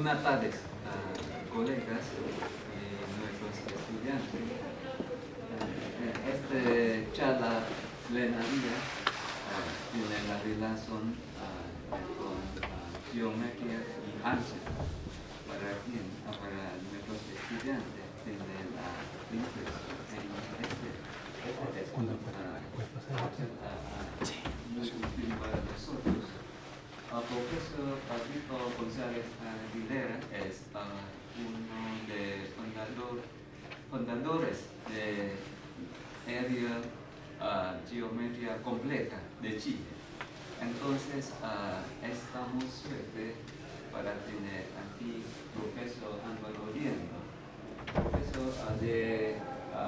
Buenas tardes, colegas y nuestros estudiantes. Esta charla plenaria tiene la relación con geometría y álgebra. Para nuestros estudiantes tiene la interés en muy útil para nosotros. Profesor Víctor González Aguilera es uno de fundadores de Área Geometría Compleja de Chile. Entonces, estamos suerte para tener aquí profesor Álvaro Liendo, profesor de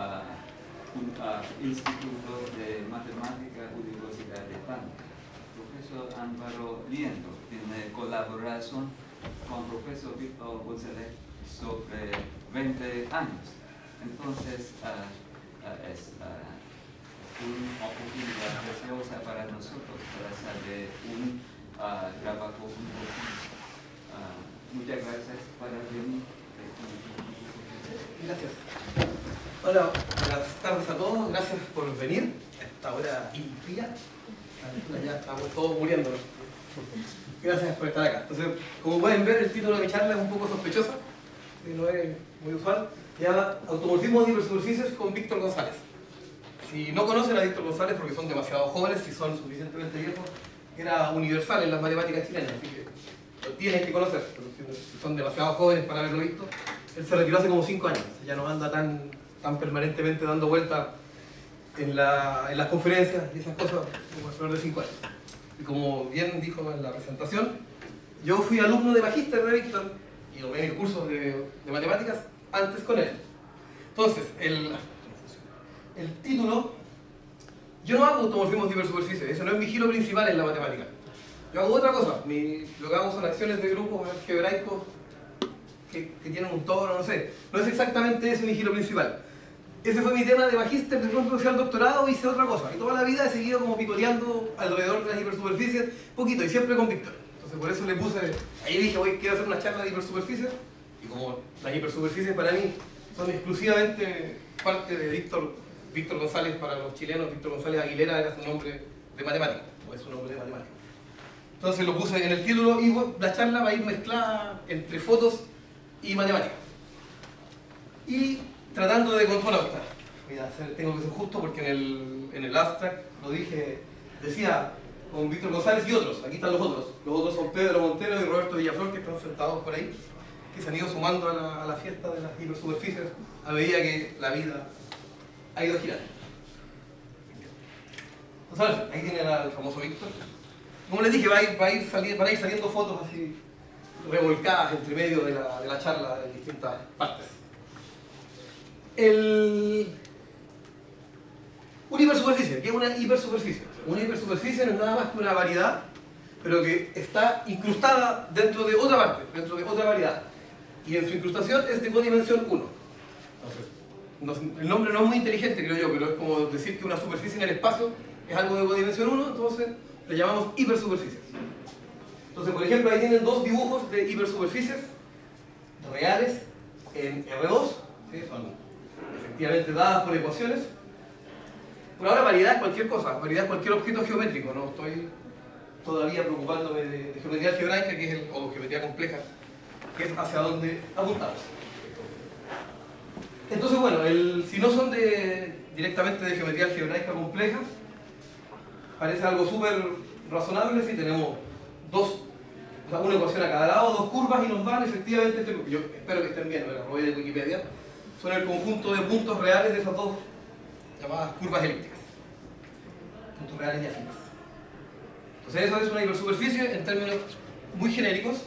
Instituto de Matemática Universidad de Talca. Profesor Álvaro Liendo tiene colaboración con profesor Víctor González sobre 20 años. Entonces, es una oportunidad preciosa para nosotros para hacer un trabajo un poquito. Muchas gracias por venir. Gracias. Hola, buenas tardes a todos. Gracias por venir a esta hora impía. Ya estamos todos muriéndonos. Gracias por estar acá. Entonces, como pueden ver, el título de mi charla es un poco sospechoso, no es muy usual. Se llama Automorfismo de hipersuperficies con Víctor González. Si no conocen a Víctor González porque son demasiado jóvenes, si son suficientemente viejos, era universal en las matemáticas chilenas, así que lo tienen que conocer. Pero si son demasiado jóvenes para haberlo visto, él se retiró hace como 5 años, ya no anda tan permanentemente dando vueltas en las conferencias y esas cosas, como alrededor de 5 años. Y como bien dijo en la presentación, yo fui alumno de magíster de Víctor y tomé el curso de matemáticas antes con él. Entonces, el título, yo no hago automorfismos de hipersuperficie, eso no es mi giro principal en la matemática. Yo hago otra cosa, lo que hago son acciones de grupos algebraicos que tienen un tono, no sé. No es exactamente ese mi giro principal. Ese fue mi tema de magíster, de pronto fui al doctorado, hice otra cosa. Y toda la vida he seguido como picoteando alrededor de las hipersuperficies, poquito, y siempre con Víctor. Entonces por eso le puse, ahí dije, quiero hacer una charla de hipersuperficies. Y como las hipersuperficies para mí son exclusivamente parte de Víctor González, para los chilenos, Víctor González Aguilera era su nombre de matemático, o es su nombre de matemático. Entonces lo puse en el título y la charla va a ir mezclada entre fotos y matemáticas. Y tratando de controlar, tengo que ser justo porque en el abstract lo dije, decía con Víctor González y otros, aquí están los otros son Pedro Montero y Roberto Villaflor, que están sentados por ahí, que se han ido sumando a la fiesta de las hipersuperficies a medida que la vida ha ido girando. Entonces, ahí tienen al famoso Víctor. Como les dije, van a ir saliendo fotos así revolcadas entre medio de la charla en distintas partes. Una hipersuperficie, ¿qué es una hipersuperficie? Una hipersuperficie no es nada más que una variedad, pero que está incrustada dentro de otra parte, dentro de otra variedad. Y en su incrustación es de codimensión 1. Entonces, el nombre no es muy inteligente, creo yo, pero es como decir que una superficie en el espacio es algo de codimensión 1, entonces le llamamos hipersuperficies. Entonces, por ejemplo, ahí tienen dos dibujos de hipersuperficies reales en R2, ¿sí? Son efectivamente dadas por ecuaciones. Por ahora variedad es cualquier cosa, variedad es cualquier objeto geométrico, no estoy todavía preocupándome de geometría algebraica, o geometría compleja, que es hacia donde apuntamos. Entonces, bueno, si no son directamente de geometría algebraica compleja, parece algo súper razonable si tenemos una ecuación a cada lado, dos curvas y nos dan efectivamente, yo espero que estén bien, me lo robé de Wikipedia, son el conjunto de puntos reales de esas dos llamadas curvas elípticas. Puntos reales y afines. Entonces eso es una hipersuperficie en términos muy genéricos.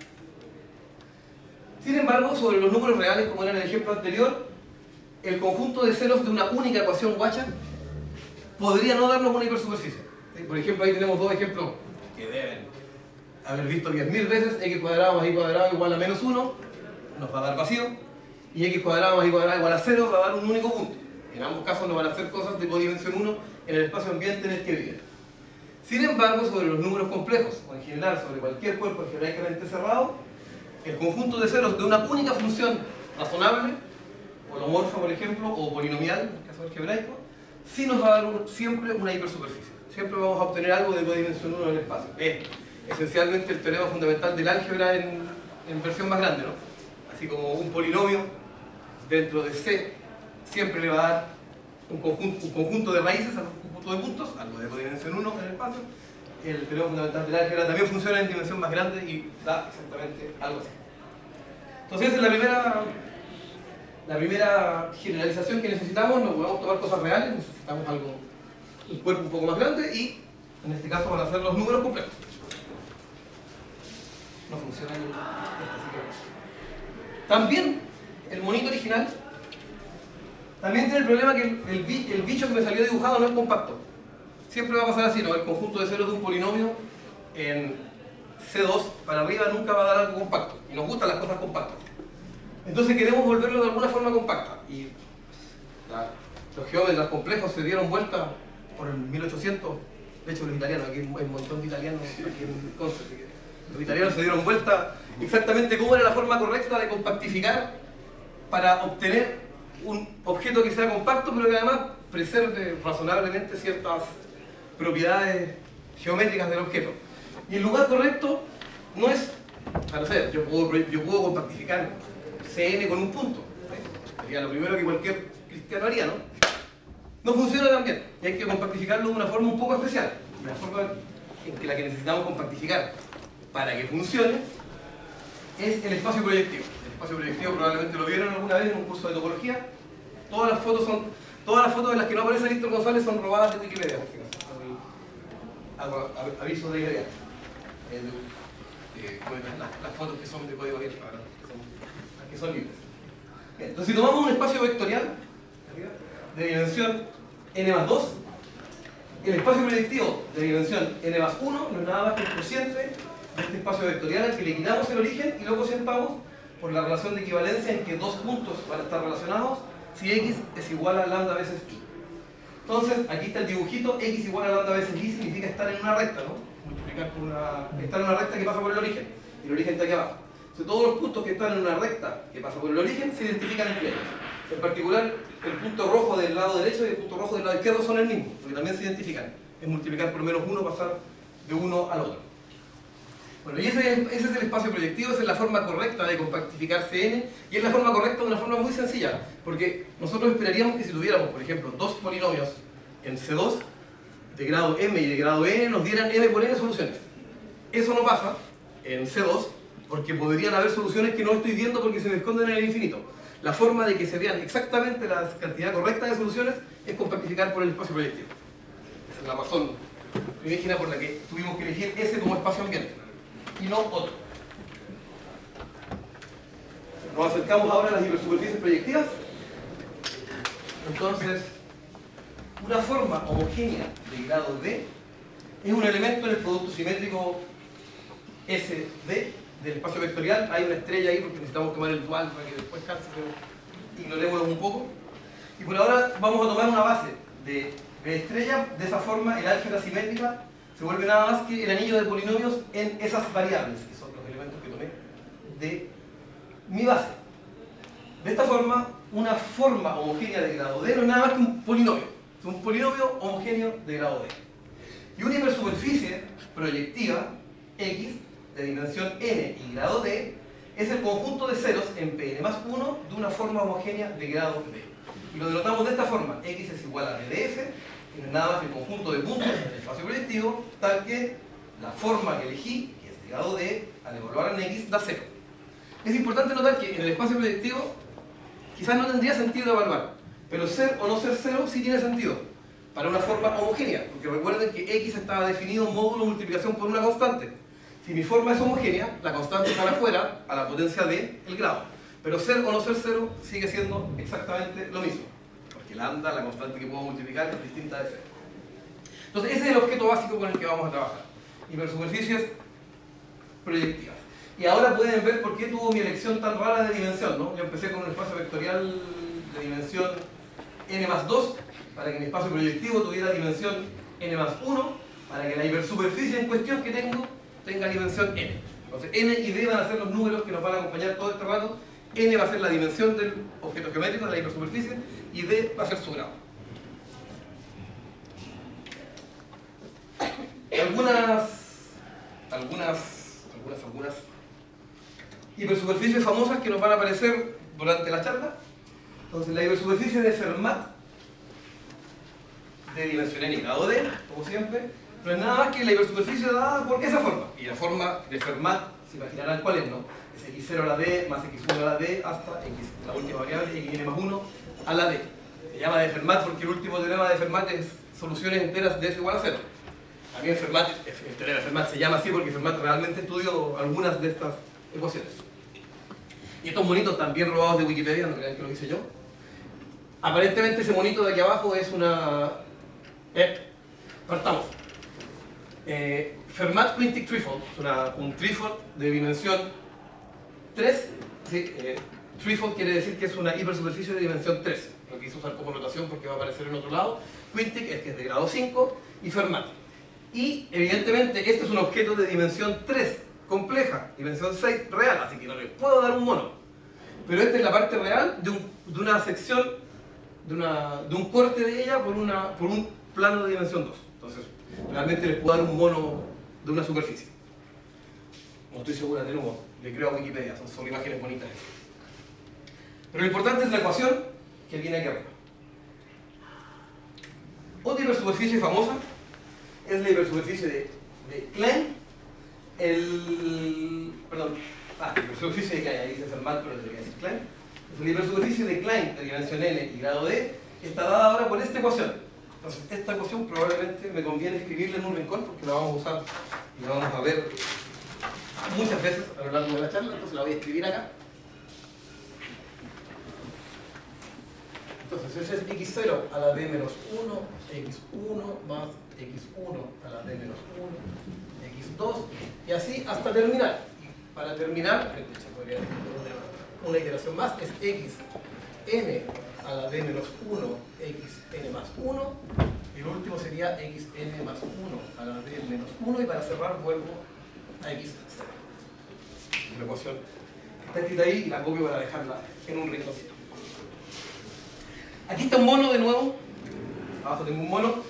Sin embargo, sobre los números reales, como era en el ejemplo anterior, el conjunto de ceros de una única ecuación guacha podría no darnos una hipersuperficie. Por ejemplo, ahí tenemos dos ejemplos que deben haber visto 10.000 veces. X cuadrado más y cuadrado igual a menos 1 nos va a dar vacío, y x cuadrado más y cuadrado igual a 0 va a dar un único punto. En ambos casos nos van a hacer cosas de codimensión 1 en el espacio ambiente en el que viven. Sin embargo, sobre los números complejos, o en general sobre cualquier cuerpo algebraicamente cerrado, el conjunto de ceros de una única función razonable, holomorfa por ejemplo, o polinomial, en el caso algebraico, sí nos va a dar siempre una hipersuperficie. Siempre vamos a obtener algo de codimensión 1 en el espacio. Es esencialmente el teorema fundamental del álgebra en versión más grande, ¿no? Así como un polinomio dentro de C siempre le va a dar un conjunto de raíces a un conjunto de puntos, algo de codimensión 1 en el espacio. El teorema fundamental del álgebra también funciona en dimensión más grande y da exactamente algo así. Entonces esa es la primera generalización que necesitamos. No podemos tomar cosas reales, necesitamos un cuerpo un poco más grande y en este caso van a ser los números complejos. No funciona en así que... También el monito original también tiene el problema que el bicho que me salió dibujado no es compacto. Siempre va a pasar así, ¿no? El conjunto de ceros de un polinomio en C2 para arriba nunca va a dar algo compacto. Y nos gustan las cosas compactas. Entonces queremos volverlo de alguna forma compacta. Y los geómetras complejos se dieron vuelta por el 1800. De hecho, los italianos, aquí hay un montón de italianos aquí en Conce. Los italianos se dieron vuelta exactamente cómo era la forma correcta de compactificar para obtener un objeto que sea compacto, pero que además preserve razonablemente ciertas propiedades geométricas del objeto. Y el lugar correcto no es, no sé, yo puedo compactificar Cn con un punto. Sería lo primero que cualquier cristiano haría, ¿no? No funciona tan bien. Y hay que compactificarlo de una forma un poco especial. La forma en que la que necesitamos compactificar para que funcione es el espacio proyectivo. El espacio proyectivo probablemente lo vieron alguna vez en un curso de topología. Todas las fotos en las que no aparece Víctor González son robadas de Wikipedia. Aviso de idea. Las fotos que son de código abierto, las que son libres. Entonces, si tomamos un espacio vectorial de dimensión n+2, el espacio proyectivo de dimensión n+1 no es nada más que el cociente de este espacio vectorial al que le quitamos el origen y lo cocientamos por la relación de equivalencia en que dos puntos van a estar relacionados si x es igual a lambda veces y. Entonces, aquí está el dibujito, x igual a lambda veces y significa estar en una recta, ¿no? Multiplicar por estar en una recta que pasa por el origen, y el origen está aquí abajo. Entonces, todos los puntos que están en una recta que pasa por el origen se identifican entre ellos. En particular, el punto rojo del lado derecho y el punto rojo del lado izquierdo son el mismo, porque también se identifican. Es multiplicar por menos 1, pasar de uno al otro. Bueno, y ese es el espacio proyectivo, esa es la forma correcta de compactificar Cn, y es la forma correcta de una forma muy sencilla, porque nosotros esperaríamos que si tuviéramos, por ejemplo, dos polinomios en C2, de grado m y de grado n, nos dieran m por n soluciones. Eso no pasa en C2, porque podrían haber soluciones que no estoy viendo porque se me esconden en el infinito. La forma de que se vean exactamente la cantidad correcta de soluciones es compactificar por el espacio proyectivo. Esa es la razón primigenia por la que tuvimos que elegir ese como espacio ambiente y no otro. Nos acercamos ahora a las hipersuperficies proyectivas. Entonces, una forma homogénea de grado D es un elemento en el producto simétrico SD del espacio vectorial. Hay una estrella ahí porque necesitamos tomar el dual para que después calce, pero ignorémoslo un poco. Y por ahora vamos a tomar una base de estrella. De esa forma, el álgebra simétrica se vuelve nada más que el anillo de polinomios en esas variables, que son los elementos que tomé de mi base. De esta forma, una forma homogénea de grado D no es nada más que un polinomio. Es un polinomio homogéneo de grado D. Y una hipersuperficie proyectiva, X, de dimensión n y grado D, es el conjunto de ceros en Pn+1 de una forma homogénea de grado D. Y lo denotamos de esta forma: X es igual a BDF, que no es nada más que el conjunto de puntos del espacio proyectivo, tal que la forma que elegí, que es de grado D, al evaluar en X, da 0. Es importante notar que en el espacio proyectivo quizás no tendría sentido evaluar, pero ser o no ser 0 sí tiene sentido para una forma homogénea, porque recuerden que X estaba definido en módulo de multiplicación por una constante. Si mi forma es homogénea, la constante sale afuera a la potencia de el grado. Pero ser o no ser 0 sigue siendo exactamente lo mismo, porque lambda, la constante que puedo multiplicar, es distinta de 0. Entonces ese es el objeto básico con el que vamos a trabajar: hipersuperficies proyectivas. Y ahora pueden ver por qué tuvo mi elección tan rara de dimensión, ¿no? Yo empecé con un espacio vectorial de dimensión n+2 para que mi espacio proyectivo tuviera dimensión n+1, para que la hipersuperficie en cuestión que tenga dimensión n. Entonces n y d van a ser los números que nos van a acompañar todo este rato. N va a ser la dimensión del objeto geométrico, de la hipersuperficie, y d va a ser su grado. Algunas hipersuperficies famosas que nos van a aparecer durante la charla. Entonces, la hipersuperficie de Fermat, de dimensión n y grado d, como siempre, no es nada más que la hipersuperficie dada por esa forma. Y la forma de Fermat, se imaginarán cuál es, ¿no? Es x0 a la d más x1 a la d hasta x, la última variable, xn más 1 a la d. Se llama de Fermat porque el último teorema de Fermat es soluciones enteras de s igual a 0. También Fermat, el teorema de Fermat se llama así porque Fermat realmente estudió algunas de estas ecuaciones. Y estos monitos también robados de Wikipedia, no crean que lo hice yo. Aparentemente ese monito de aquí abajo es una... partamos. Fermat Quintic Threefold, es un threefold de dimensión 3. ¿Sí? Threefold quiere decir que es una hipersuperficie de dimensión 3. Lo quise usar como notación porque va a aparecer en otro lado. Quintic es que es de grado 5 y Fermat. Y evidentemente este es un objeto de dimensión 3, compleja, dimensión 6 real, así que no le puedo dar un mono. Pero esta es la parte real de una sección, de un corte de ella por un plano de dimensión 2. Entonces, realmente les puedo dar un mono de una superficie. No estoy segura de nuevo, le creo a Wikipedia, son imágenes bonitas. Pero lo importante es la ecuación que viene aquí arriba. Otra hipersuperficie famosa es la hipersuperficie de Klein. La hipersuperficie de Klein, ahí dice Fermat, pero debería decir Klein. Entonces, la hipersuperficie de Klein de dimensión n y grado d está dada ahora por esta ecuación. Entonces, esta ecuación probablemente me conviene escribirla en un rincón porque la vamos a usar y la vamos a ver muchas veces a lo largo de la charla, entonces la voy a escribir acá. Entonces, ese es x0 a la d menos 1, x1 más x1 a la d menos 1, x2, y así hasta terminar. Y para terminar, una iteración más, es xn a la d menos 1, xn más 1, y el último sería xn más 1 a la d menos 1, y para cerrar vuelvo a x0. La ecuación está escrita ahí y la copio para dejarla en un rinconcito. Aquí está un mono de nuevo, abajo tengo un mono.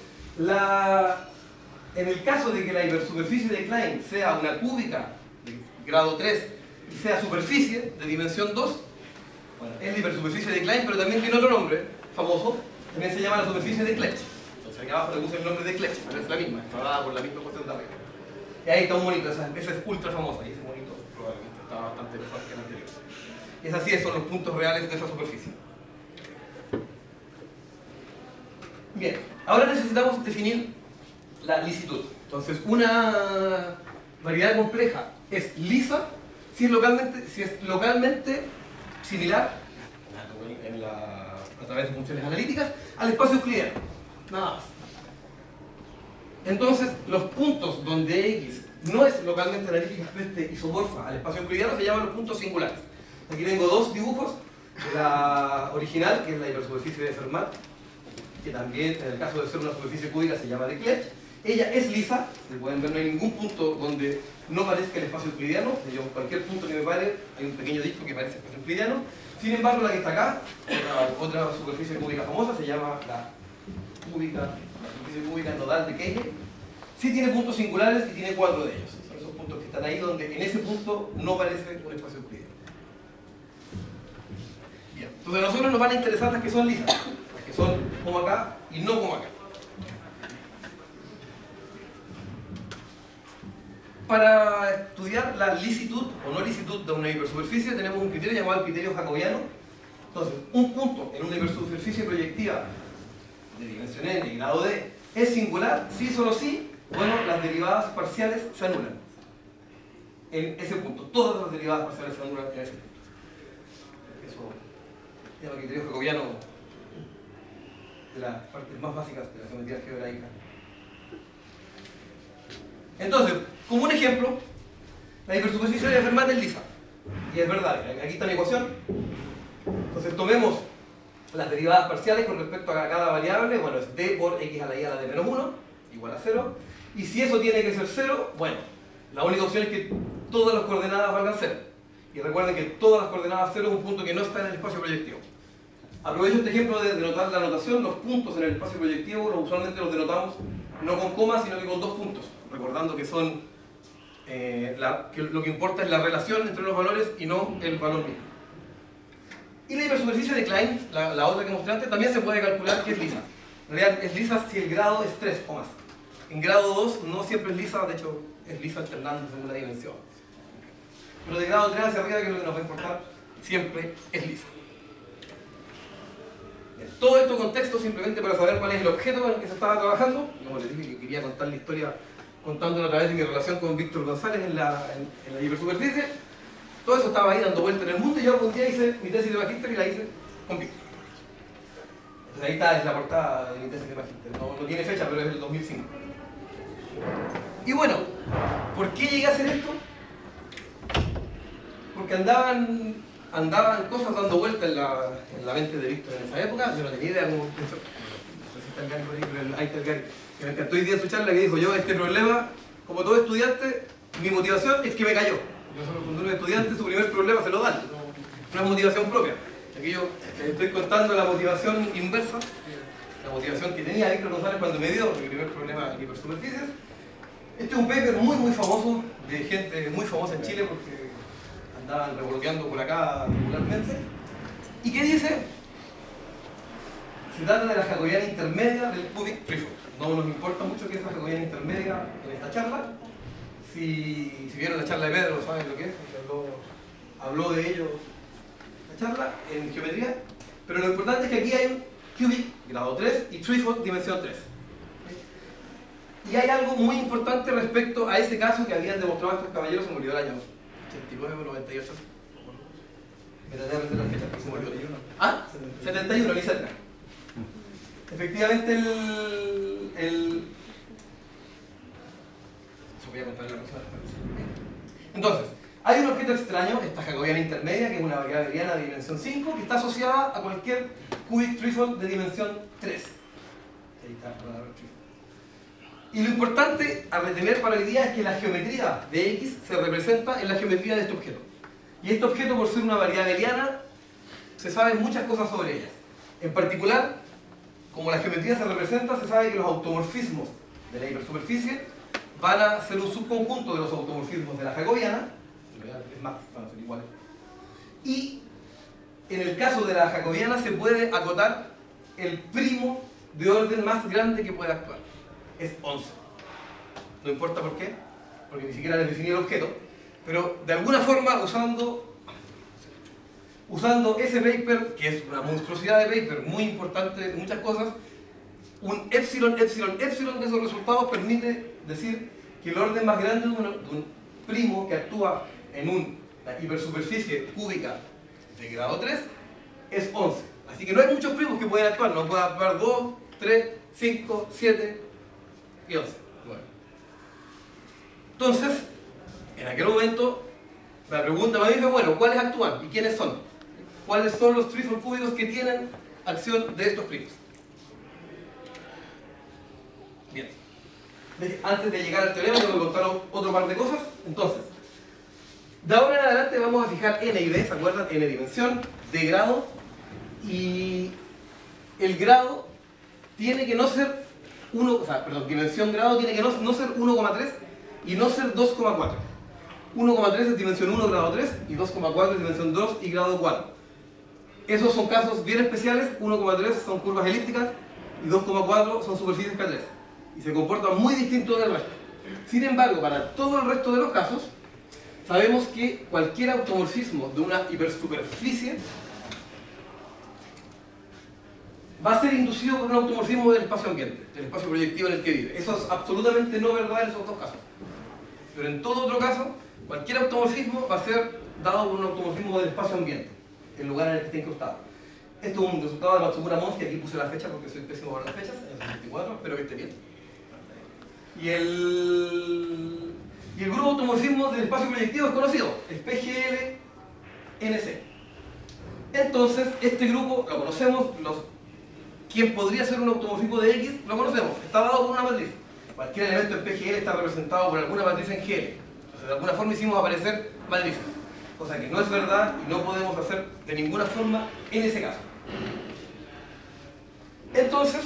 En el caso de que la hipersuperficie de Klein sea una cúbica de grado 3 y sea superficie de dimensión 2, bueno, es la hipersuperficie de Klein, pero también tiene otro nombre famoso, también se llama la superficie de Clebsch. Entonces aquí abajo le puse el nombre de Clebsch, pero es la misma, está dada por la misma cuestión de arriba. Y ahí está un monito, esa es ultra famosa, y ese monito probablemente está bastante mejor que el anterior. Y es así, son los puntos reales de esa superficie. Bien, ahora necesitamos definir la lisitud. Entonces, una variedad compleja es lisa si es localmente similar a través de funciones analíticas al espacio euclidiano. Nada más. Entonces, los puntos donde X no es localmente analíticamente isomorfa al espacio euclidiano se llaman los puntos singulares. Aquí tengo dos dibujos de la original, que es la hipersuperficie de Fermat, que también en el caso de ser una superficie cúbica se llama de Clebsch. Ella es lisa, se pueden ver, no hay ningún punto donde no parezca el espacio euclidiano. Cualquier punto que me pare, hay un pequeño disco que parece el espacio euclidiano. Sin embargo, la que está acá, otra superficie cúbica famosa, se llama la superficie cúbica nodal de Kegel. Sí tiene puntos singulares y tiene 4 de ellos. Son esos puntos que están ahí donde en ese punto no parece un espacio euclidiano. Bien, entonces a nosotros nos van a interesar las que son lisas, las que son como acá y no como acá. Para estudiar la lisitud o no lisitud de una hipersuperficie tenemos un criterio llamado el criterio jacobiano. Entonces, un punto en una hipersuperficie proyectiva de dimensión n y grado d es singular si solo si, bueno, las derivadas parciales se anulan en ese punto. Todas las derivadas parciales se anulan en ese punto. Eso se llama criterio jacobiano, de las partes más básicas de la geometría algebraica. Entonces, como un ejemplo, la hipersuperficie de Fermat es lisa. Y es verdad, aquí está mi ecuación. Entonces tomemos las derivadas parciales con respecto a cada variable. Bueno, es d por x a la i a la d menos 1, igual a 0. Y si eso tiene que ser 0, bueno, la única opción es que todas las coordenadas valgan 0. Y recuerden que todas las coordenadas 0 es un punto que no está en el espacio proyectivo. Aprovecho este ejemplo de denotar la notación. Los puntos en el espacio proyectivo usualmente los denotamos no con comas, sino que con 2 puntos, recordando que son que lo que importa es la relación entre los valores y no el valor mismo. Y la hipersuperficie de Klein, la otra que mostré antes, también se puede calcular que es lisa. En realidad es lisa si el grado es 3 o más. En grado 2 no siempre es lisa, de hecho es lisa alternando según la dimensión. Pero de grado 3 hacia arriba, que es lo que nos va a importar, siempre es lisa. Todo esto contexto simplemente para saber cuál es el objeto con el que se estaba trabajando. Como les dije que quería contar la historia contándolo a través de mi relación con Víctor González en la hipersuperficie. Todo eso estaba ahí dando vuelta en el mundo y yo algún día hice mi tesis de magíster y la hice con Víctor. Entonces ahí está, es la portada de mi tesis de magíster. No tiene fecha, pero es del 2005. Y bueno, ¿por qué llegué a hacer esto? Porque andaban cosas dando vuelta en la mente de Víctor en esa época. Yo no tenía idea cómo pensó. No sé si está el Gary por ahí, pero ahí está el Gary. Que me encantó hoy día su charla, que dijo: yo este problema, como todo estudiante, mi motivación es que me cayó. Yo solo cuando uno es estudiante, su primer problema se lo dan. No es motivación propia. Aquí yo estoy contando la motivación inversa, la motivación que tenía Víctor González cuando me dio mi primer problema en hipersuperficies. Este es un paper muy famoso, de gente muy famosa en Chile, porque andaban revoloteando por acá regularmente. ¿Y qué dice? Se trata de la jacobiana intermedia del cubic threefold. No nos importa mucho que es la jacobiana intermedia en esta charla. Si vieron la charla de Pedro, saben lo que es, habló de ello la charla en geometría. Pero lo importante es que aquí hay un cubic grado 3 y threefold dimensión 3. Y hay algo muy importante respecto a ese caso que habían demostrado estos caballeros. Se murió el año 89 o 98. Me traté de aprender las fechas, que se murió. ¿Ah? 71, ni cerca. Efectivamente, eso voy a contar en la próxima. Entonces, hay un objeto extraño, esta jacobiana intermedia, que es una variable abeliana de dimensión 5, que está asociada a cualquier cubic threefold de dimensión 3. Ahí está la palabra threefold. Y lo importante a retener para hoy día es que la geometría de X se representa en la geometría de este objeto. Y este objeto, por ser una variable abeliana, se saben muchas cosas sobre ellas. En particular, como la geometría se representa, se sabe que los automorfismos de la hipersuperficie van a ser un subconjunto de los automorfismos de la jacobiana, es más, van a ser iguales. Y en el caso de la jacobiana se puede acotar el primo de orden más grande que puede actuar. Es 11. No importa por qué, porque ni siquiera les definí el objeto, pero de alguna forma usando ese paper, que es una monstruosidad de paper muy importante en muchas cosas, un epsilon de esos resultados permite decir que el orden más grande de un primo que actúa en una hipersuperficie cúbica de grado 3 es 11. Así que no hay muchos primos que pueden actuar, no pueden actuar 2, 3, 5, 7 y 11. Bueno. Entonces, en aquel momento, la pregunta me dice: bueno, ¿cuáles actúan y quiénes son? ¿Cuáles son los threefold cúbicos que tienen acción de estos primos? Bien. Antes de llegar al teorema, tengo que contar otro par de cosas. Entonces, de ahora en adelante vamos a fijar n y d, ¿se acuerdan? N dimensión, d grado, y el grado tiene que no ser dimensión grado tiene que no ser 1,3 y no ser 2,4. 1,3 es dimensión 1 grado 3 y 2,4 es dimensión 2 y grado 4. Esos son casos bien especiales. 1,3 son curvas elípticas y 2,4 son superficies K3. Y se comportan muy distintos del resto. Sin embargo, para todo el resto de los casos, sabemos que cualquier automorfismo de una hipersuperficie va a ser inducido por un automorfismo del espacio ambiente, del espacio proyectivo en el que vive. Eso es absolutamente no verdad en esos dos casos. Pero en todo otro caso, cualquier automorfismo va a ser dado por un automorfismo del espacio ambiente, el lugar en el que esté incrustado. Esto es un resultado de Matsumura-Mons, que aquí puse la fecha porque soy pésimo para las fechas, en el 24, espero que esté bien. Y el grupo automorfismo del espacio proyectivo es conocido, es PGL-NC. Entonces, este grupo lo conocemos, quien podría ser un automorfismo de X, lo conocemos, está dado por una matriz. Cualquier elemento en PGL está representado por alguna matriz en GL. Entonces, de alguna forma hicimos aparecer matrices, cosa que no es verdad y no podemos hacer de ninguna forma en ese caso. Entonces,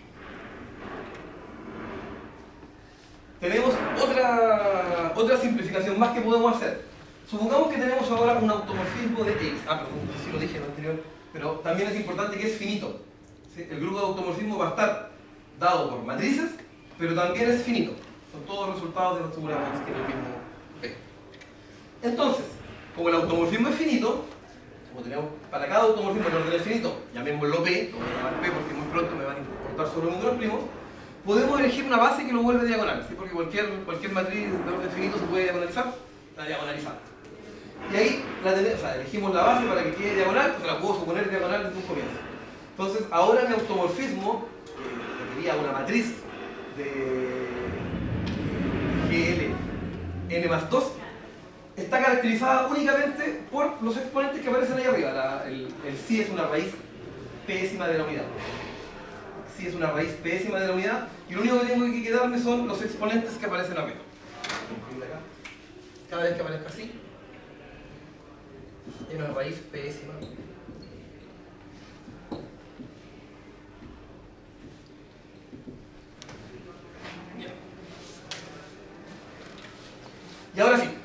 tenemos otra simplificación más que podemos hacer. Supongamos que tenemos ahora un automorfismo de X. Perdón, no sé si lo dije en lo anterior, pero también es importante que es finito. ¿Sí? El grupo de automorfismo va a estar dado por matrices, pero también es finito. Son todos resultados de la fórmula que es el mismo P. Entonces, como el automorfismo es finito, como tenemos para cada automorfismo el orden es finito, llamémoslo P, lo voy a llamar P porque muy pronto me van a importar solo números primos, podemos elegir una base que lo vuelve diagonal, ¿sí? Porque cualquier matriz de orden finito se puede diagonalizar, la diagonalizamos. Y ahí elegimos la base para que quede diagonal, pues la puedo suponer diagonal desde un comienzo. Entonces, ahora mi automorfismo, que sería una matriz de GL n más 2, está caracterizada únicamente por los exponentes que aparecen ahí arriba. El psi es una raíz pésima de la unidad. Psi es una raíz pésima de la unidad y lo único que tengo que quedarme son los exponentes que aparecen arriba. Cada vez que aparezca así, es una raíz pésima. Bien. Y ahora sí.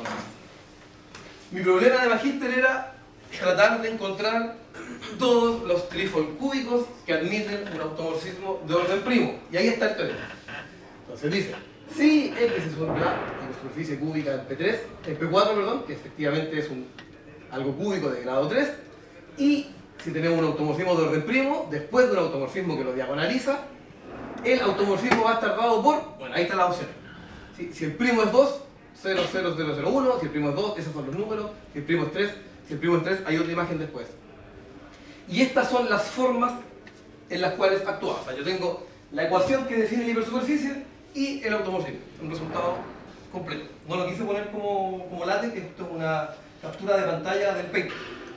Mi problema de magíster era tratar de encontrar todos los trifold cúbicos que admiten un automorfismo de orden primo. Y ahí está el teorema. Entonces dice, si X es un grado de superficie cúbica en P3, en P4, perdón, que efectivamente es algo cúbico de grado 3, y si tenemos un automorfismo de orden primo, después de un automorfismo que lo diagonaliza, el automorfismo va a estar dado por, bueno, ahí está la opción. Si el primo es 2, 0, 0, 0, 0, 1, si el primo es 2, esos son los números, si el primo es 3, si el primo es 3, hay otra imagen después. Y estas son las formas en las cuales actúa. O sea, yo tengo la ecuación que define la hipersuperficie y el automorfismo, un resultado completo. No lo quise poner como látex, que esto es una captura de pantalla del paper,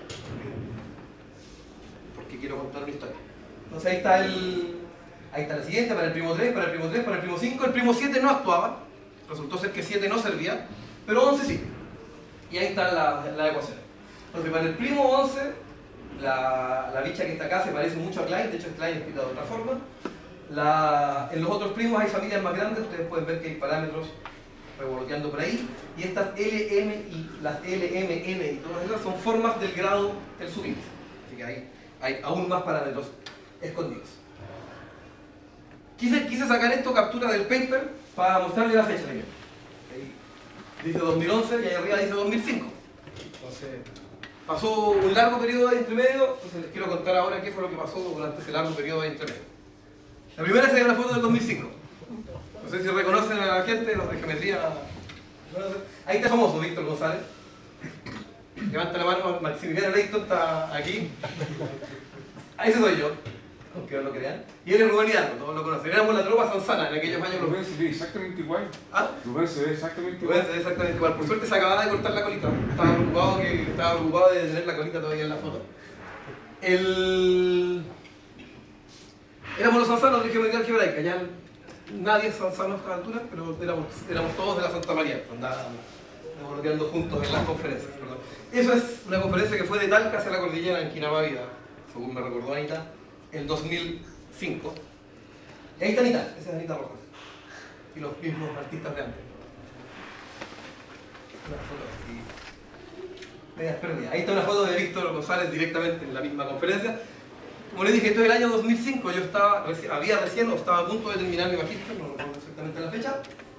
porque quiero contar una historia. Entonces ahí está la siguiente, para el primo 3, para el primo 3, para el primo 5, el primo 7 no actuaba, resultó ser que 7 no servía, pero 11 sí. Y ahí está la ecuación. Entonces para el primo 11, la bicha que está acá se parece mucho a Klein, de hecho es Klein escrita de otra forma. En los otros primos hay familias más grandes, ustedes pueden ver que hay parámetros revoloteando por ahí, y estas LM y las LMN y todas esas son formas del grado del subíndice. Así que hay aún más parámetros escondidos. Quise sacar esto, captura del paper, para mostrarle la fecha también. Ahí dice 2011 y ahí arriba dice 2005. Entonces, pasó un largo periodo de intermedio, entonces les quiero contar ahora qué fue lo que pasó durante ese largo periodo de intermedio. La primera sería una foto del 2005. No sé si reconocen a la gente, los de geometría. Ahí está famoso Víctor González. Levanta la mano, Maximiliano Leighton está aquí. Ahí ese soy yo, aunque no lo crean. Y él es Rubén Hidalgo, todos lo conocen. Éramos la tropa Sanzana en aquellos años. Rubén se ve exactamente igual. ¿Ah? Rubén se ve exactamente igual. Rubén se ve exactamente igual. Por suerte se acababa de cortar la colita. Estaba preocupado de tener la colita todavía en la foto. Éramos los sanzanos de geometría algebraica. Ya nadie es sanzano a esta altura, pero éramos todos de la Santa María. Andábamos revoloteando juntos en las conferencias. Perdón. Eso es una conferencia que fue de Talca hacia la cordillera en Quinamávida, según me recordó Anita, en 2005. Y ahí está Anita, esa es Anita Rojas. Y los mismos artistas de antes. Una foto así, media perdida. Ahí está una foto de Víctor González directamente en la misma conferencia. Como les dije, esto es el año 2005, yo estaba a punto de terminar mi magíster, no recuerdo exactamente la fecha.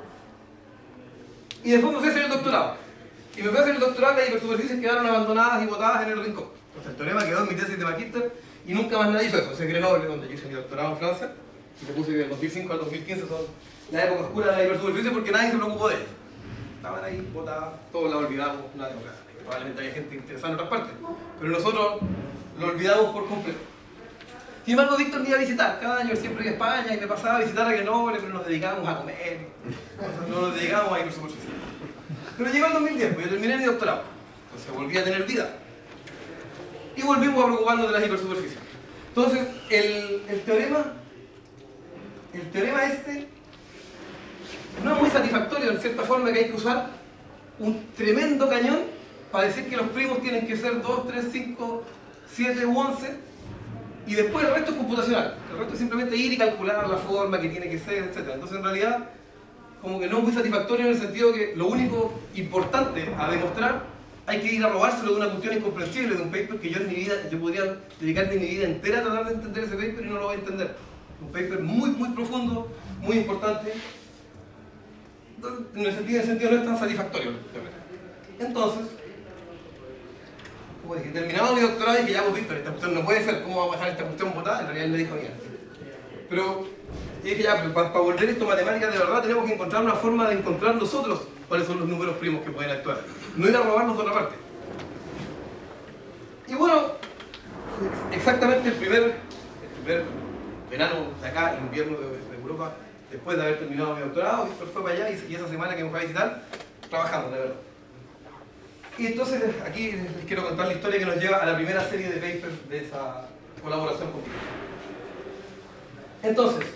Y después me fui a hacer el doctorado. Y me fui a hacer el doctorado y las hipersuperficies quedaron abandonadas y botadas en el rincón. Entonces el teorema quedó en mi tesis de magíster y nunca más nadie hizo eso. Ese Grenoble, donde yo hice mi doctorado en Francia, y le puse que del 2005 al 2015 son la época oscura de la hipersuperficie porque nadie se preocupó de ello. Estaban ahí botadas, todos la olvidamos, nadie. Probablemente hay gente interesada en otras partes, pero nosotros lo olvidamos por completo. Sin embargo, Víctor me iba a visitar, cada año siempre iba a España y me pasaba a visitar a Grenoble, pero nos dedicábamos a comer, no nos dedicábamos a hipersuperficie. Pero llegó el 2010, pues yo terminé mi doctorado, entonces volví a tener vida. Y volvimos a preocuparnos de las hipersuperficies. Entonces, el teorema este no es muy satisfactorio en cierta forma que hay que usar un tremendo cañón para decir que los primos tienen que ser 2, 3, 5, 7 u 11, y después el resto es computacional. El resto es simplemente ir y calcular la forma que tiene que ser, etc. Entonces en realidad como que no es muy satisfactorio en el sentido que lo único importante a demostrar hay que ir a robárselo de una cuestión incomprensible, de un paper que yo en mi vida, yo podría dedicarme mi vida entera a tratar de entender ese paper y no lo voy a entender. Un paper muy profundo, muy importante. En el sentido no es tan satisfactorio. Entonces, como dije, terminado mi doctorado y que ya hemos visto, esta cuestión no puede ser, ¿cómo vamos a dejar esta cuestión botada? En realidad él me dijo bien. Pero dije ya, para volver esto a matemáticas de verdad tenemos que encontrar una forma de encontrar nosotros cuáles son los números primos que pueden actuar. No ir a robarnos de otra parte. Y bueno, exactamente el primer verano de acá, invierno de Europa, después de haber terminado mi doctorado, Víctor fue para allá y esa semana que me fue a visitar, trabajando, de verdad. Y entonces aquí les quiero contar la historia que nos lleva a la primera serie de papers de esa colaboración conmigo. Entonces,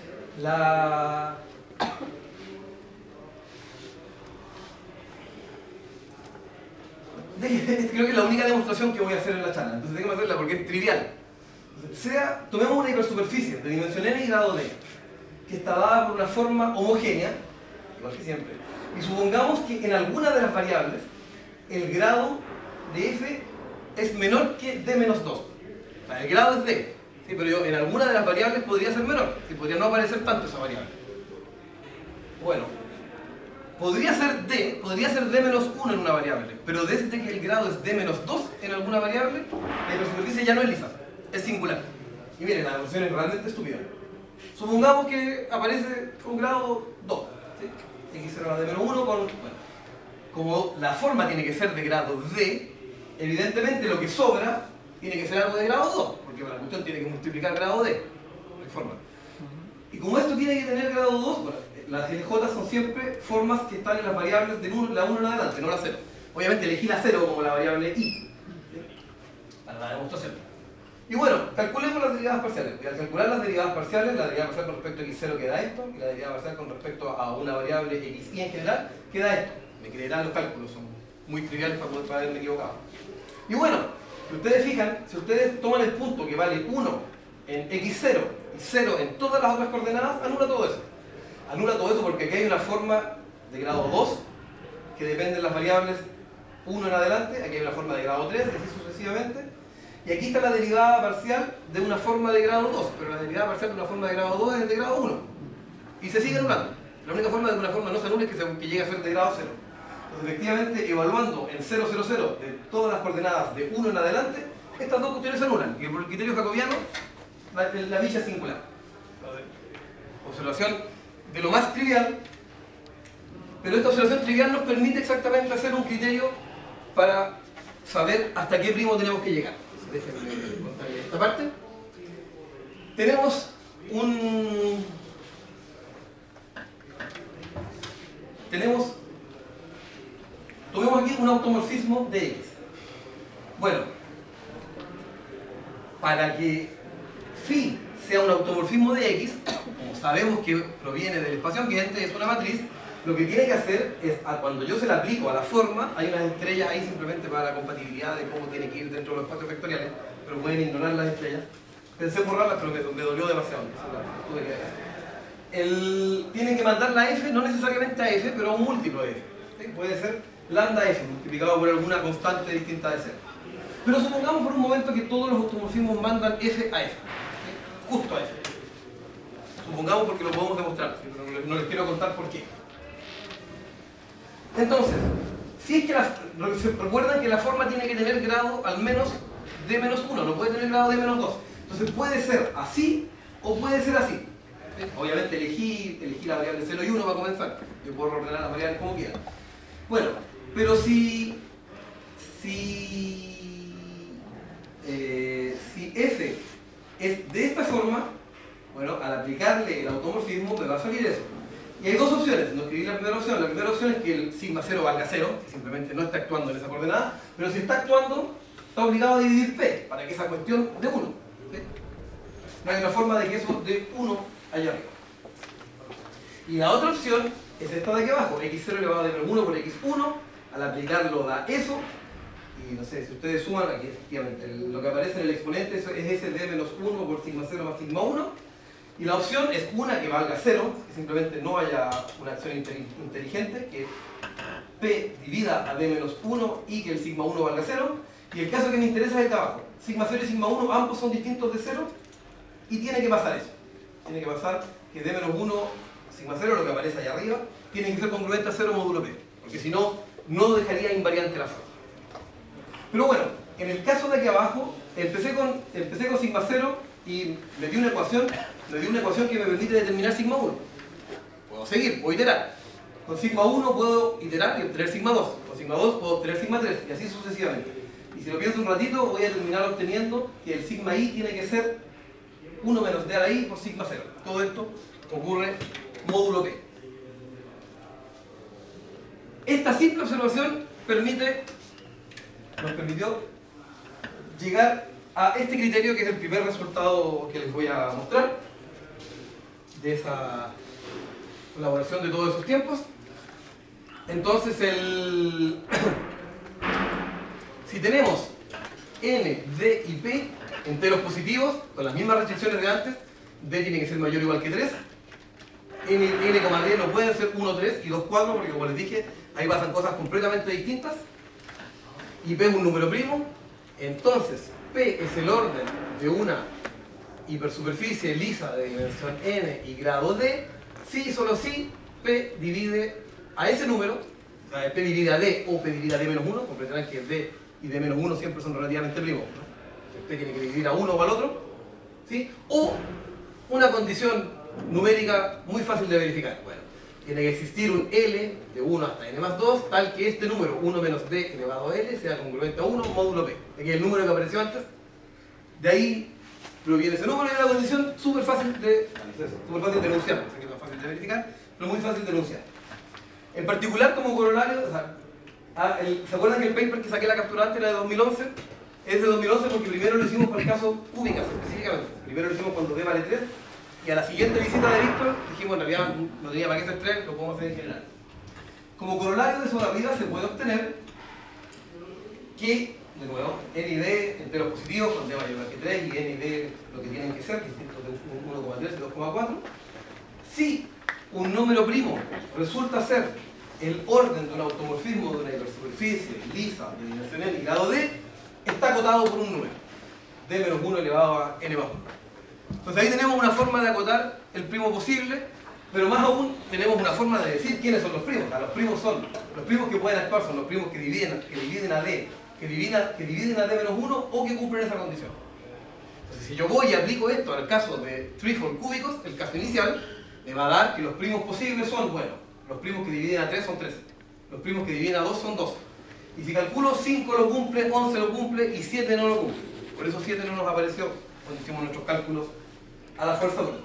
creo que es la única demostración que voy a hacer en la charla, entonces déjenme hacerla porque es trivial. Tomemos una hipersuperficie de dimensión n y grado d, que está dada por una forma homogénea, igual que siempre, y supongamos que en alguna de las variables el grado de f es menor que d menos 2. El grado es d, ¿sí? Pero en alguna de las variables podría ser menor, ¿sí? Podría no aparecer tanto esa variable. Bueno, podría ser d menos 1 en una variable, pero desde que el grado es d menos 2 en alguna variable, la hipersuperficie ya no es lisa, es singular. Y miren, la demostración es realmente estúpida. Supongamos que aparece un grado 2, ¿sí? X será d menos 1 con... Bueno, como la forma tiene que ser de grado d, evidentemente lo que sobra tiene que ser algo de grado 2, porque la cuestión tiene que multiplicar grado d, de forma. Y como esto tiene que tener grado 2, bueno, las LJ son siempre formas que están en las variables de la 1 en adelante, no la 0. Obviamente elegí la 0 como la variable i, ¿sí? Para la demostración. Y bueno, calculemos las derivadas parciales. Y al calcular las derivadas parciales, la derivada parcial con respecto a x0 queda esto, y la derivada parcial con respecto a una variable xi en general queda esto. Me creerán los cálculos, son muy triviales para haberme equivocado. Y bueno, si ustedes fijan, si ustedes toman el punto que vale 1 en x0 y 0 en todas las otras coordenadas, anula todo eso. Anula todo eso porque aquí hay una forma de grado 2 que depende de las variables 1 en adelante, aquí hay una forma de grado 3 y así sucesivamente. Y aquí está la derivada parcial de una forma de grado 2, pero la derivada parcial de una forma de grado 2 es de grado 1. Y se sigue anulando. La única forma de que una forma no se anule es que llegue a ser de grado 0. Entonces, efectivamente, evaluando en 0, 0, 0 de todas las coordenadas de 1 en adelante, estas dos cuestiones se anulan. Y por el criterio jacobiano, la dicha es singular. Observación de lo más trivial, pero esta observación trivial nos permite exactamente hacer un criterio para saber hasta qué primo tenemos que llegar. Déjenme contarles esta parte. Tenemos tomemos aquí un automorfismo de X. Bueno, para que phi sea un automorfismo de X, como sabemos que proviene del espacio ambiente, es una matriz, lo que tiene que hacer es, cuando yo se la aplico a la forma, hay unas estrellas ahí simplemente para la compatibilidad de cómo tiene que ir dentro de los espacios vectoriales, pero pueden ignorar las estrellas. Pensé borrarlas, pero me dolió demasiado. Tienen que mandar la f, no necesariamente a f, pero a un múltiplo de f. ¿Sí? Puede ser lambda f, multiplicado por alguna constante distinta de 0. Pero supongamos por un momento que todos los automorfismos mandan f a f. ¿Sí? Justo a f. Supongamos porque lo podemos demostrar, pero no les quiero contar por qué. Entonces, si es que recuerdan que la forma tiene que tener grado al menos d menos 1, no puede tener grado d menos 2. Entonces puede ser así o puede ser así. ¿Sí? Obviamente elegí la variable 0 y 1 para comenzar. Yo puedo ordenar las variables como quiera. Bueno, pero si f es de esta forma, bueno, al aplicarle el automorfismo me va a salir eso. Y hay dos opciones, no escribí la primera opción. La primera opción es que el sigma 0 valga 0, que simplemente no está actuando en esa coordenada, pero si está actuando, está obligado a dividir p, para que esa cuestión de 1. ¿Sí? No hay una forma de que eso de 1 allá arriba. Y la otra opción es esta de aquí abajo, x0 elevado a d menos 1 por x1, al aplicarlo da eso, y no sé, si ustedes suman, aquí efectivamente lo que aparece en el exponente es ese d menos 1 por sigma 0 más sigma 1, y la opción es una que valga 0, que simplemente no haya una acción inteligente, que p divida a d menos 1 y que el sigma 1 valga 0, y el caso que me interesa es el de abajo. Sigma 0 y sigma 1 ambos son distintos de 0, y tiene que pasar eso. Tiene que pasar que d menos 1, sigma 0, lo que aparece allá arriba, tiene que ser congruente a 0 módulo p, porque si no, no dejaría invariante la forma. Pero bueno, en el caso de aquí abajo, empecé con sigma 0 y me dio una ecuación que me permite determinar sigma 1. Puedo seguir, puedo iterar. Con sigma 1 puedo iterar y obtener sigma 2. Con sigma 2 puedo obtener sigma 3, y así sucesivamente. Y si lo pienso un ratito, voy a terminar obteniendo que el sigma i tiene que ser 1 menos d a la i por sigma 0. Todo esto ocurre módulo p. Esta simple observación nos permitió llegar a este criterio, que es el primer resultado que les voy a mostrar de esa colaboración de todos esos tiempos. Entonces, si tenemos n, d y p enteros positivos, con las mismas restricciones de antes, d tiene que ser mayor o igual que 3, n, d no pueden ser 1, 3 y 2, 4, porque como les dije, ahí pasan cosas completamente distintas, y p es un número primo. Entonces p es el orden de una hipersuperficie lisa de dimensión n y grado d, si y solo si p divide a ese número, p divide a d o p divide a d menos 1, comprenderán que d y d menos 1 siempre son relativamente primos, ¿no? P tiene que dividir a uno o al otro, ¿sí? O una condición numérica muy fácil de verificar. Bueno, tiene que existir un L de 1 hasta n más 2, tal que este número, 1 menos d elevado a L, sea congruente a 1 módulo p. Aquí el número que apareció antes, de ahí proviene ese número, y es una condición súper fácil de enunciar, no sé qué es más fácil de verificar, pero muy fácil de enunciar. En particular, como corolario, o sea, ¿se acuerdan que el paper que saqué la captura antes era de 2011? Es de 2011 porque primero lo hicimos para el caso cúbicas específicamente. Primero lo hicimos cuando d vale 3, y a la siguiente visita de Víctor dijimos, en realidad no tenía para qué ser 3, lo podemos hacer en general. Como corolario de eso de arriba se puede obtener que, de nuevo, n y d enteros positivos con d mayor que 3, y n y d lo que tienen que ser, distintos de 1,3 y 2,4. Si un número primo resulta ser el orden de un automorfismo de una hipersuperficie lisa de dimensión n y grado d, está acotado por un número, d menos 1 elevado a n más 1. Entonces ahí tenemos una forma de acotar el primo posible, pero más aún tenemos una forma de decir quiénes son los primos. O sea, los primos que pueden actuar son los primos que dividen a d, que dividen a d menos 1 o que cumplen esa condición. Entonces si yo voy y aplico esto al caso de threefold cúbicos, el caso inicial, me va a dar que los primos posibles son, bueno, los primos que dividen a 3 son 3, los primos que dividen a 2 son 2. Y si calculo 5 lo cumple, 11 lo cumple y 7 no lo cumple. Por eso 7 no nos apareció cuando hicimos nuestros cálculos a la fuerza bruta.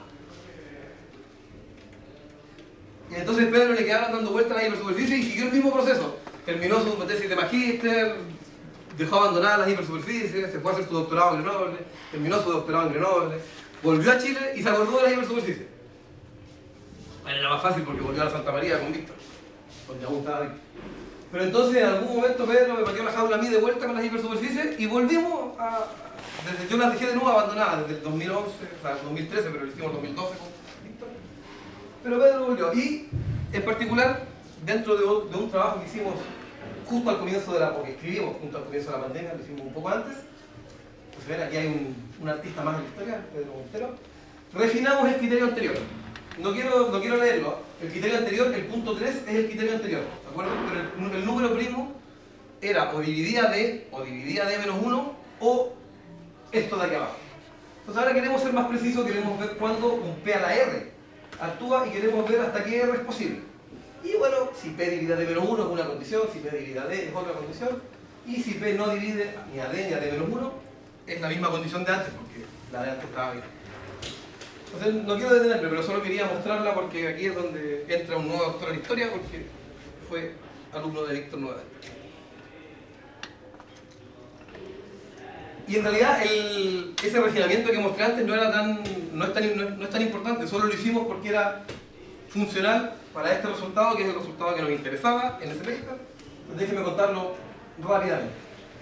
Y entonces Pedro le quedaron dando vueltas a la hipersuperficie y siguió el mismo proceso. Terminó su tesis de magíster, dejó abandonadas las hipersuperficies, se fue a hacer su doctorado en Grenoble, terminó su doctorado en Grenoble, volvió a Chile y se acordó de las hipersuperficies. Bueno, era más fácil porque volvió a la Santa María con Víctor, donde aún estaba Víctor. Pero entonces en algún momento Pedro me pateó la jaula a mí de vuelta con las hipersuperficies y volvimos a... yo las dejé de nuevo abandonadas desde el 2011, o sea, 2013, pero lo hicimos en 2012 con Víctor. Pero Pedro volvió. Y en particular, dentro de un trabajo que hicimos justo al comienzo o que escribimos junto al comienzo de la pandemia, lo hicimos un poco antes. Pues ven, aquí hay un artista más en la historia, Pedro Montero. Refinamos el criterio anterior. No quiero leerlo. El criterio anterior, el punto 3, es el criterio anterior, ¿de acuerdo? Pero el número primo era o dividía d menos 1 o esto de aquí abajo. Entonces ahora queremos ser más precisos, queremos ver cuándo un p a la r actúa y queremos ver hasta qué r es posible. Y bueno, si p divide a d menos 1 es una condición, si p divide a d es otra condición, y si p no divide ni a d ni a d menos 1 es la misma condición de antes, porque la de antes estaba bien. Entonces no quiero detenerme, pero solo quería mostrarla porque aquí es donde entra un nuevo doctor en historia, porque fue alumno de Víctor nuevamente. Y en realidad ese refinamiento que mostré antes no es tan importante, solo lo hicimos porque era funcional para este resultado, que es el resultado que nos interesaba en ese paper, Entonces déjenme contarlo rápidamente.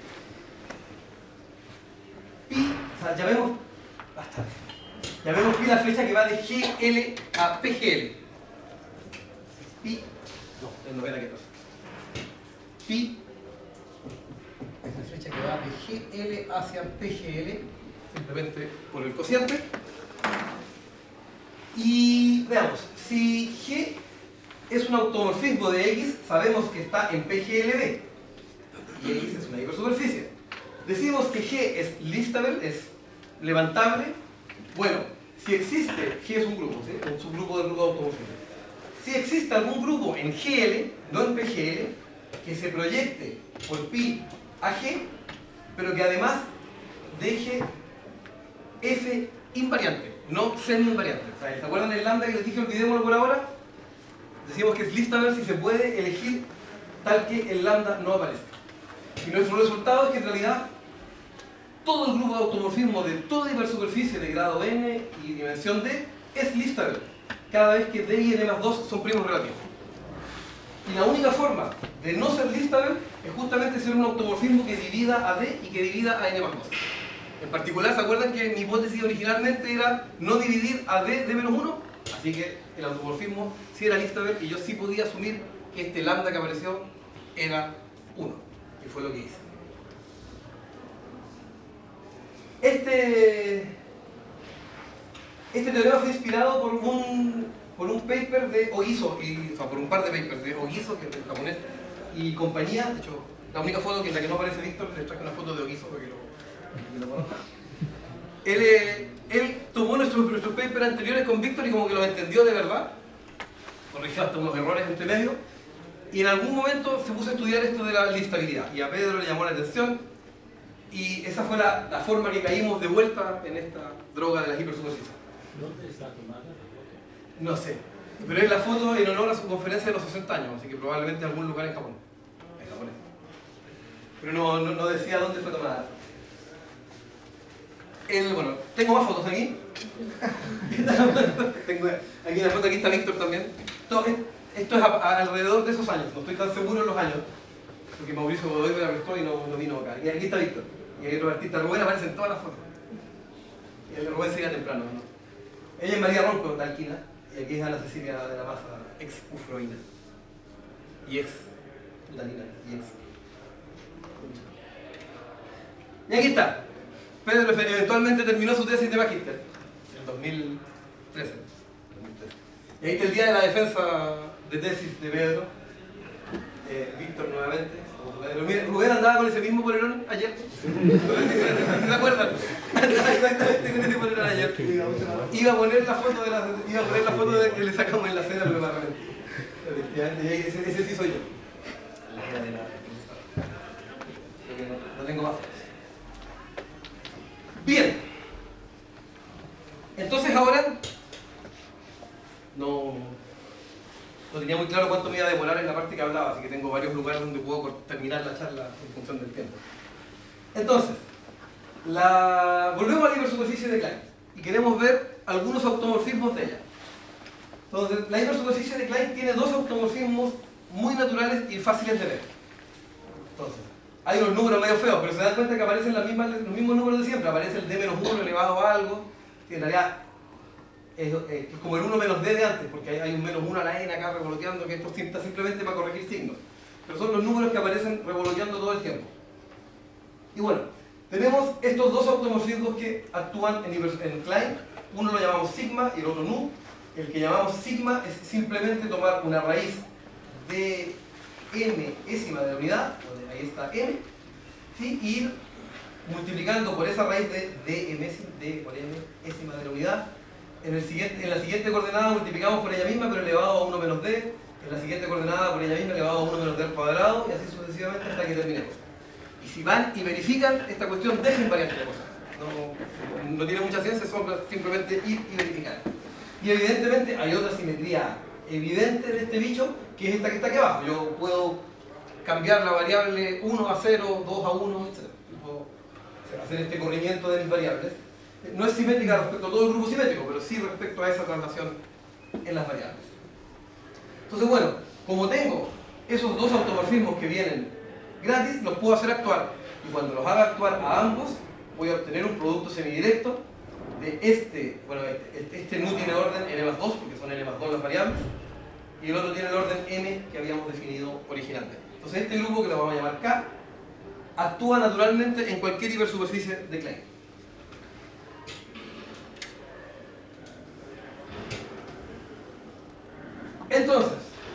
Pi, o sea, llamemos pi la flecha que va de GL a PGL. Pi, no era que cosa. Pi es la flecha que va de GL hacia PGL, simplemente por el cociente. Y veamos, si G es un automorfismo de X, sabemos que está en PGLB. Y X es una hipersuperficie. Decimos que G es listable, es levantable. Bueno, si existe, G es un grupo, ¿sí? Un subgrupo del grupo de automorfismo. Si existe algún grupo en GL, no en PGL, que se proyecte por pi a G, pero que además deje F invariante, no semi-invariante. O sea, ¿se acuerdan del lambda que les dije? Olvidémoslo por ahora. Decimos que es listable si se puede elegir tal que el lambda no aparezca. Y nuestro resultado es que en realidad todo el grupo de automorfismo de toda hipersuperficie de grado n y dimensión d es listable cada vez que d y n más 2 son primos relativos. Y la única forma de no ser listable es justamente ser un automorfismo que divida a d y que divida a n más 2. En particular, ¿se acuerdan que mi hipótesis originalmente era no dividir a d menos 1? Así que el automorfismo sí era listable y yo sí podía asumir que este lambda que apareció era 1. Y fue lo que hice. Este teorema fue inspirado por un paper de Ogiso, o sea, por un par de papers de Ogiso, que es el japonés, y compañía. De hecho, la única foto en la que no aparece Víctor, les traje una foto de Ogiso para que lo conozcan. Él tomó nuestros papers anteriores con Víctor y como que los entendió de verdad, corrigió hasta unos errores entre medio, y en algún momento se puso a estudiar esto de la listabilidad, y a Pedro le llamó la atención, y esa fue la forma que caímos de vuelta en esta droga de las hipersuperficies. ¿Dónde está tomada la foto? No sé, pero es la foto en honor a su conferencia de los 60 años, así que probablemente en algún lugar en Japón. En japonés. Pero no decía dónde fue tomada. Bueno, tengo más fotos aquí. Tengo aquí una foto, aquí está Víctor también. Esto es alrededor de esos años, no estoy tan seguro de los años, porque Mauricio Godoy me la prestó y no vino acá. Y aquí está Víctor. Y ahí los artistas Rubén aparecen en todas las fotos. Y el Rubén se iba temprano, ¿no? Ella es María Ronco, de Alquina, y aquí es Ana Cecilia de la Maza, ex ufroína. Y ex putanina, y ex. Y aquí está. Pedro eventualmente terminó su tesis de magíster en 2013. Y ahí está el día de la defensa de tesis de Pedro. Víctor nuevamente. Rubén andaba con ese mismo polerón ayer. ¿Se acuerdan? Andaba exactamente con ese polerón ayer. Iba a poner la foto de que le sacamos en la cena, pero más realmente. Ese sí soy yo. No tengo más. Bien. Entonces ahora no tenía muy claro cuánto me iba a demorar en la parte que hablaba, así que tengo varios lugares donde puedo terminar la charla en función del tiempo. Entonces, volvemos a la hipersuperficie de Klein y queremos ver algunos automorfismos de ella. Entonces, la hipersuperficie de Klein tiene dos automorfismos muy naturales y fáciles de ver. Entonces, hay unos números medio feos, pero se dan cuenta que aparecen los mismos números de siempre. Aparece el d-1 elevado a algo, que en realidad es como el 1 menos d de antes, porque hay un menos 1 a la n acá revoloteando, que esto está simplemente para corregir signos. Pero son los números que aparecen revoloteando todo el tiempo. Y bueno, tenemos estos dos automorfismos que actúan en Klein. Uno lo llamamos sigma y el otro nu. El que llamamos sigma es simplemente tomar una raíz de n-ésima de la unidad, donde ahí está n, ¿sí? Y ir multiplicando por esa raíz de d por n-ésima de la unidad. En la siguiente coordenada multiplicamos por ella misma, pero elevado a 1 menos d. En la siguiente coordenada por ella misma elevado a 1 menos d al cuadrado, y así sucesivamente hasta que terminemos. Y si van y verifican, esta cuestión deja invariante la cosa. No tiene mucha ciencia, son simplemente ir y verificar. Y evidentemente hay otra simetría evidente de este bicho, que es esta que está aquí abajo. Yo puedo cambiar la variable 1 a 0, 2 a 1, etc. Puedo hacer este corrimiento de mis variables. No es simétrica respecto a todo el grupo simétrico, pero sí respecto a esa traslación en las variables. Entonces, bueno, como tengo esos dos automorfismos que vienen gratis los puedo hacer actuar. Y cuando los haga actuar a ambos, voy a obtener un producto semidirecto de este nu tiene orden n+2, porque son n+2 las variables, y el otro tiene el orden m que habíamos definido originalmente. Entonces este grupo, que lo vamos a llamar K, actúa naturalmente en cualquier hipersuperficie de Klein. Entonces,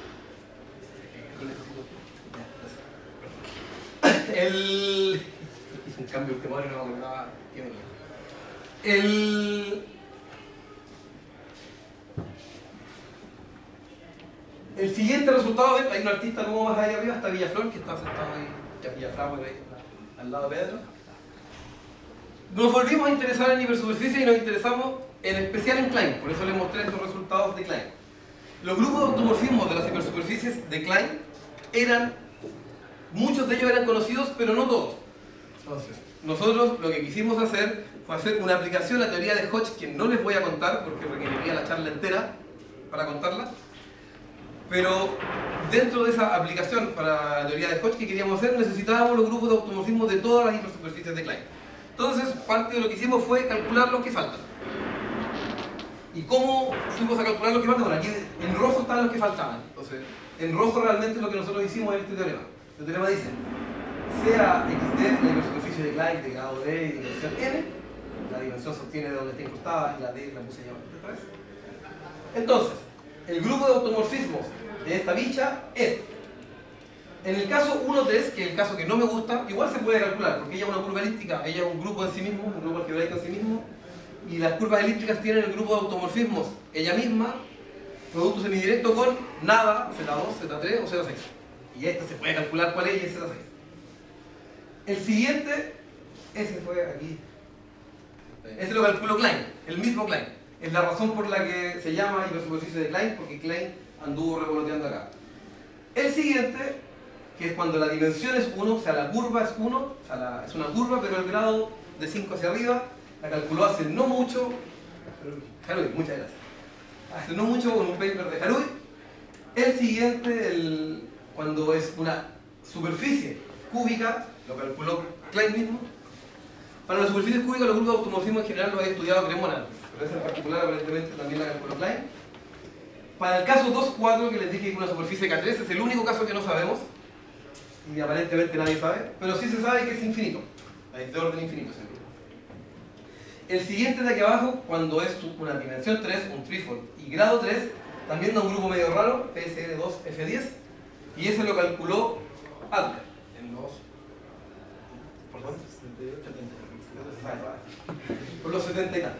hice un cambio de memoria y no me acordaba qué venía. El siguiente resultado, hay un artista nuevo más ahí arriba, está Villaflor, que está sentado ahí, Villaflor, ahí, al lado de Pedro. Nos volvimos a interesar en hipersuperficie y nos interesamos en especial en Klein, por eso les mostré estos resultados de Klein. Los grupos de automorfismos de las hipersuperficies de Klein muchos de ellos eran conocidos, pero no todos. Entonces, nosotros lo que quisimos hacer fue hacer una aplicación a la teoría de Hodge, que no les voy a contar porque requeriría la charla entera para contarla. Pero dentro de esa aplicación para la teoría de Hodge que queríamos hacer, necesitábamos los grupos de automorfismo de todas las hipersuperficies de Klein. Entonces, parte de lo que hicimos fue calcular los que faltan. ¿Y cómo fuimos a calcular los que faltan? Bueno, aquí en rojo están los que faltaban. Entonces, en rojo realmente es lo que nosotros hicimos en este teorema. El teorema dice, sea XD la hipersuperficie de Klein de grado D y de dimensión n, la dimensión se obtiene de donde está incrustada y la D la puse ya esta vez. Entonces, el grupo de automorfismos de esta bicha es, en el caso 1,3, que es el caso que no me gusta, igual se puede calcular, porque ella es una curva elíptica, ella es un grupo en sí mismo, un grupo algebraico en sí mismo, y las curvas elípticas tienen el grupo de automorfismos ella misma, producto semidirecto con nada, Z2, Z3 o Z6. Y esta se puede calcular cuál es y es Z6. El siguiente, ese fue aquí, ese lo calculó Klein, el mismo Klein. Es la razón por la que se llama hipersuperficie de Klein, porque Klein anduvo revoloteando acá. El siguiente, que es cuando la dimensión es 1, o sea, la curva es 1, o sea, es una curva, pero el grado de 5 hacia arriba, la calculó hace no mucho, Haruy, muchas gracias. Hace no mucho con un paper de Haruy. El siguiente, cuando es una superficie cúbica, lo calculó Klein mismo. Para las superficies cúbicas, los grupos de automorfismo en general los he estudiado Cremona antes, pero esa en particular aparentemente también la calculó Klein. Para el caso 2,4, que les dije que es una superficie K3, es el único caso que no sabemos, y aparentemente nadie sabe, pero sí se sabe que es infinito, es de orden infinito ese grupo. El siguiente de aquí abajo, cuando es una dimensión 3, un threefold, y grado 3, también da un grupo medio raro, PSR2F10, y ese lo calculó Adler, en los... ¿Por dónde? 78, por los 70 y tantos.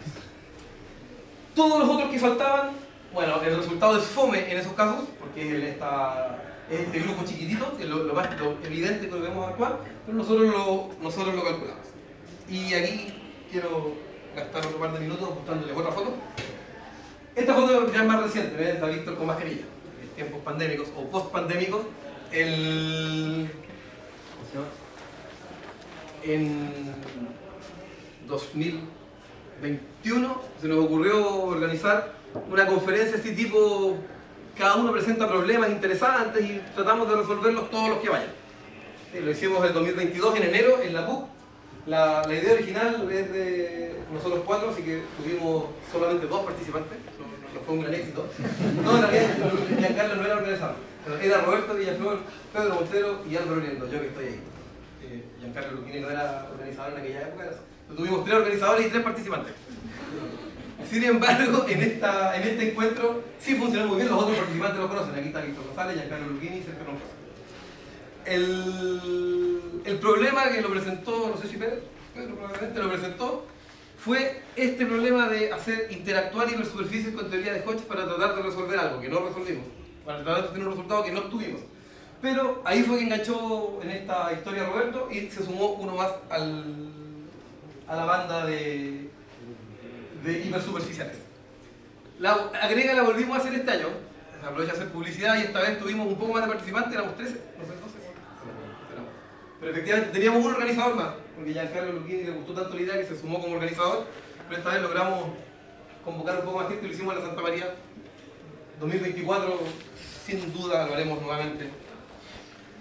Todos los otros que faltaban, bueno, el resultado es fome en esos casos, porque es este grupo chiquitito, que es lo evidente que lo vemos actuar, pero nosotros lo calculamos. Y aquí quiero gastar otro par de minutos mostrándoles otra foto. Esta foto ya es más reciente, ¿ves? Está Víctor con mascarilla. En tiempos pandémicos o post-pandémicos, en 2021 se nos ocurrió organizar una conferencia así tipo, cada uno presenta problemas interesantes y tratamos de resolverlos todos los que vayan. Lo hicimos el 2022 en enero en la PUC. La idea original es de nosotros 4, así que tuvimos solamente 2 participantes, no fue un gran éxito. No, en realidad Giancarlo no era organizador, era Roberto Villaflor, Pedro Montero y Álvaro Liendo, yo que estoy ahí. Giancarlo Lucchini no era organizador en aquella época, tuvimos 3 organizadores y 3 participantes. Sin embargo, en este encuentro sí funcionó muy bien, los otros participantes lo conocen, aquí está Víctor González, Giancarlo Lucchini y Sergio Roncoso. El problema que lo presentó, no sé si Pedro probablemente lo presentó, fue este problema de hacer interactuar hipersuperficies con teoría de Hodge para tratar de resolver algo que no resolvimos, para tratar de tener un resultado que no obtuvimos. Pero ahí fue que enganchó en esta historia Roberto y se sumó uno más a la banda de hipersuperficiales. La agrega la volvimos a hacer este año, aprovecha a hacer publicidad y esta vez tuvimos un poco más de participantes, éramos 13, no sé, 12. Pero efectivamente teníamos un organizador más, porque Giancarlo Lucchini le gustó tanto la idea que se sumó como organizador, pero esta vez logramos convocar un poco más gente y lo hicimos en la Santa María. 2024, sin duda lo haremos nuevamente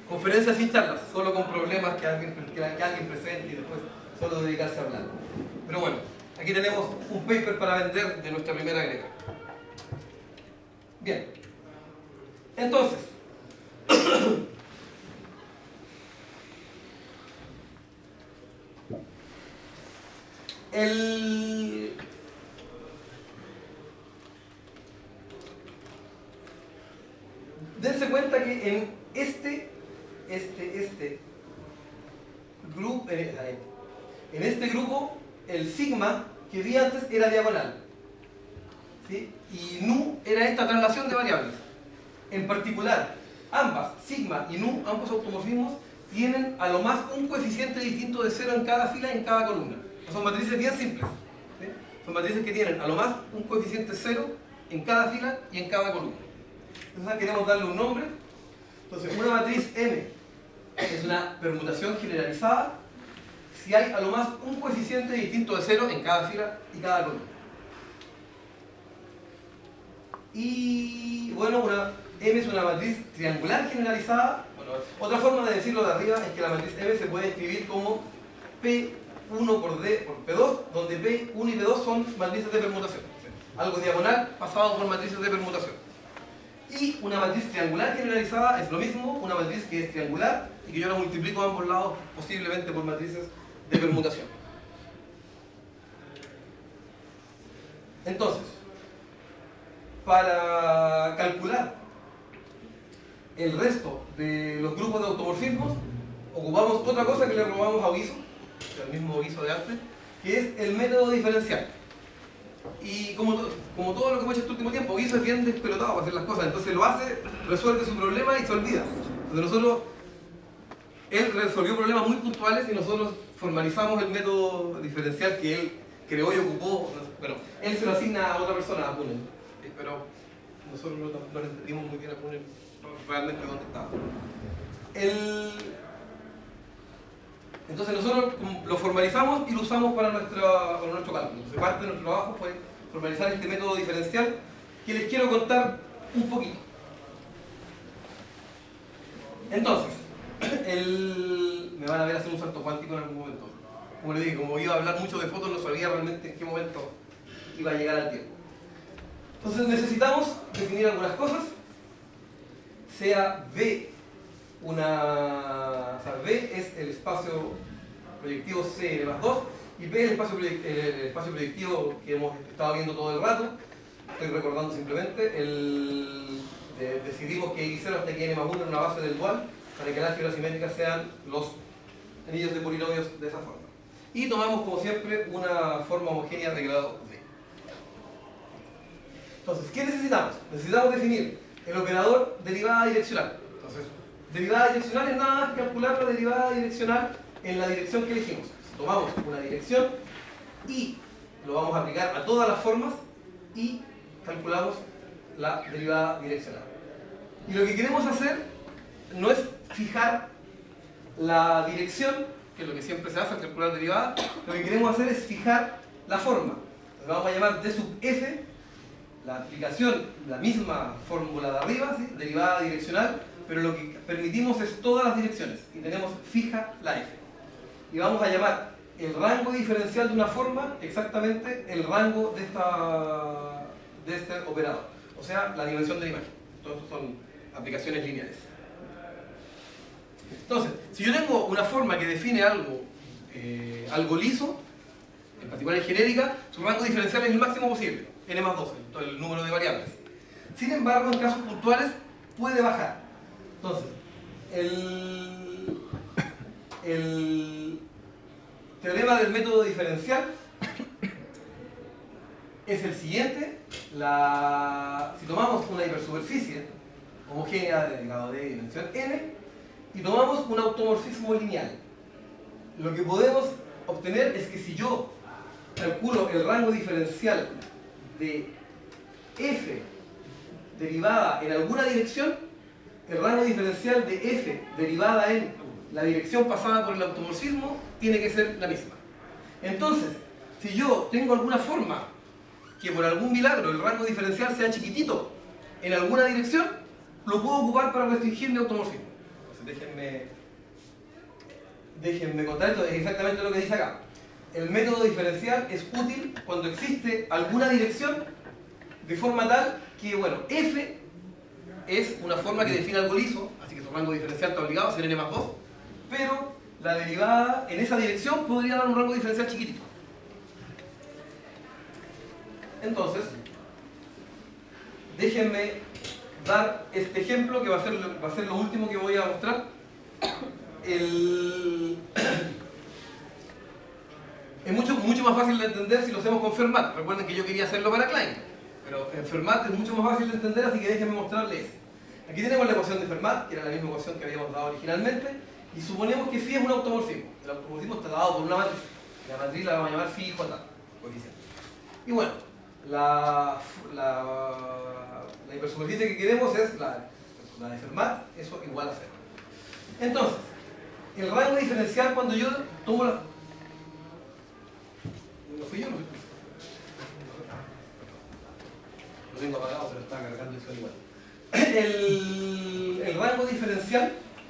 conferencias sin charlas, solo con problemas que alguien presente y después solo dedicarse a hablar. Pero bueno, aquí tenemos un paper para vender de nuestra primera greca. Bien, entonces, dense cuenta que en este grupo, el sigma que vi antes era diagonal, ¿sí? Y nu era esta traslación de variables. En particular, ambas, sigma y nu, ambos automorfismos, tienen a lo más un coeficiente distinto de 0 en cada fila y en cada columna. Son matrices bien simples, ¿sí? Son matrices que tienen a lo más un coeficiente 0 en cada fila y en cada columna. Entonces queremos darle un nombre. Entonces, una matriz M es una permutación generalizada si hay a lo más un coeficiente distinto de 0 en cada fila y cada columna. Y bueno, una M es una matriz triangular generalizada. Bueno, otra forma de decirlo de arriba es que la matriz M se puede escribir como P1 por P2, donde P1 y P2 son matrices de permutación. Algo diagonal pasado por matrices de permutación. Y una matriz triangular generalizada es lo mismo, una matriz que es triangular y que yo la multiplico a ambos lados posiblemente por matrices de permutación. Entonces, para calcular el resto de los grupos de automorfismos, ocupamos otra cosa que le robamos a Ogiso, el mismo Ogiso de antes, que es el método diferencial. Y como todo lo que hemos hecho este último tiempo, Ogiso es bien despelotado para hacer las cosas, entonces lo hace, resuelve su problema y se olvida. Entonces él resolvió problemas muy puntuales y nosotros formalizamos el método diferencial que él creó y ocupó. Bueno, él se lo asigna a otra persona, a Punen, pero nosotros no le entendimos muy bien a Punen realmente dónde estaba. Entonces nosotros lo formalizamos y lo usamos para nuestro cálculo. Entonces parte de nuestro trabajo fue formalizar este método diferencial que les quiero contar un poquito. Entonces, me van a ver hacer un salto cuántico en algún momento. Como les dije, como iba a hablar mucho de fotos, no sabía realmente en qué momento iba a llegar al tiempo. Entonces necesitamos definir algunas cosas, sea V V es el espacio proyectivo C más 2 y P es el espacio proyectivo que hemos estado viendo todo el rato. Estoy recordando simplemente, decidimos que X0 hasta que n más 1 es una base del dual para que las álgebras simétricas sean los anillos de polinomios de esa forma. Y tomamos como siempre una forma homogénea de grado V. Entonces, ¿qué necesitamos? Necesitamos definir el operador derivada direccional. Entonces, derivada direccional es nada más calcular la derivada direccional en la dirección que elegimos. Tomamos una dirección y lo vamos a aplicar a todas las formas y calculamos la derivada direccional. Y lo que queremos hacer no es fijar la dirección, que es lo que siempre se hace al calcular derivada, lo que queremos hacer es fijar la forma. Entonces vamos a llamar d sub f, la aplicación, la misma fórmula de arriba, ¿sí? Derivada direccional, pero lo que permitimos es todas las direcciones y tenemos fija la f. Y vamos a llamar el rango diferencial de una forma exactamente el rango de este operador, o sea, la dimensión de la imagen. Todos estos son aplicaciones lineales. Entonces, si yo tengo una forma que define algo liso, en particular en genérica, su rango diferencial es el máximo posible, n más 2, el número de variables. Sin embargo, en casos puntuales puede bajar. Entonces, el teorema del método diferencial es el siguiente. Si tomamos una hipersuperficie homogénea de grado de dimensión n y tomamos un automorfismo lineal, lo que podemos obtener es que si yo calculo el rango diferencial de f derivada en alguna dirección, el rango diferencial de f derivada en la dirección pasada por el automorfismo tiene que ser la misma. Entonces, si yo tengo alguna forma que por algún milagro el rango diferencial sea chiquitito en alguna dirección, lo puedo ocupar para restringir mi automorfismo. Entonces, déjenme contar esto, es exactamente lo que dice acá. El método diferencial es útil cuando existe alguna dirección de forma tal que, bueno, f es una forma que define algo liso, así que su rango diferencial está obligado a ser n más 2, pero la derivada en esa dirección podría dar un rango diferencial chiquitito. Entonces, déjenme dar este ejemplo que va a ser lo último que voy a mostrar. Es mucho más fácil de entender si lo hacemos con Fermat. Recuerden que yo quería hacerlo para Klein, pero en Fermat es mucho más fácil de entender, así que déjenme mostrarles. Aquí tenemos la ecuación de Fermat, que era la misma ecuación que habíamos dado originalmente, y suponemos que phi es un automorfismo. El automorfismo está dado por una matriz. La matriz la vamos a llamar phi j, coeficiente. Y bueno, la hipersuperficie que queremos es la de Fermat, eso igual a 0. Entonces, el rango diferencial cuando yo tomo la... ¿No fui yo? No fui. Lo tengo apagado, pero está cargando eso igual. El rango diferencial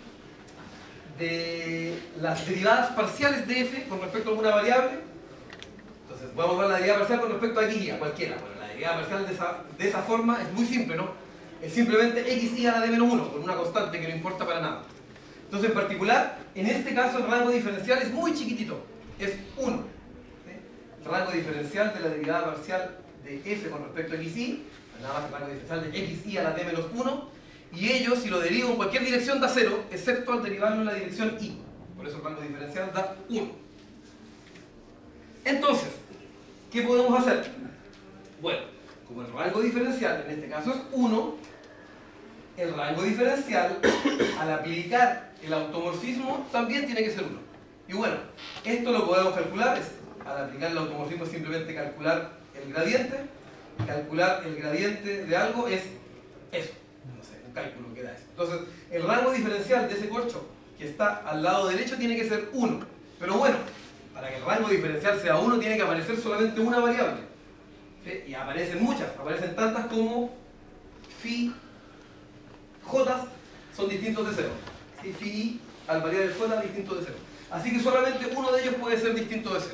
de las derivadas parciales de f con respecto a alguna variable. Entonces, vamos a ver la derivada parcial con respecto a x y a cualquiera. Bueno, la derivada parcial de esa forma es muy simple, ¿no? Es simplemente x y a la d-1, con una constante que no importa para nada. Entonces, en particular, en este caso el rango diferencial es muy chiquitito, es 1. ¿Sí? El rango diferencial de la derivada parcial de f con respecto a x y, nada más el rango diferencial de x y a la d-1, y ello, si lo derivo en cualquier dirección, da 0, excepto al derivarlo en la dirección y. Por eso el rango diferencial da 1. Entonces, ¿qué podemos hacer? Bueno, como el rango diferencial en este caso es 1, el rango diferencial al aplicar el automorfismo también tiene que ser 1. Y bueno, esto lo podemos calcular, al aplicar el automorfismo es simplemente calcular el gradiente. Calcular el gradiente de algo es eso, no sé, un cálculo que da eso. Entonces, el rango diferencial de ese corcho que está al lado derecho tiene que ser 1. Pero bueno, para que el rango diferencial sea 1 tiene que aparecer solamente una variable. ¿Sí? Y aparecen muchas, aparecen tantas como phi j son distintos de 0. ¿Sí? Phi i al variar el j distinto de 0. Así que solamente uno de ellos puede ser distinto de 0.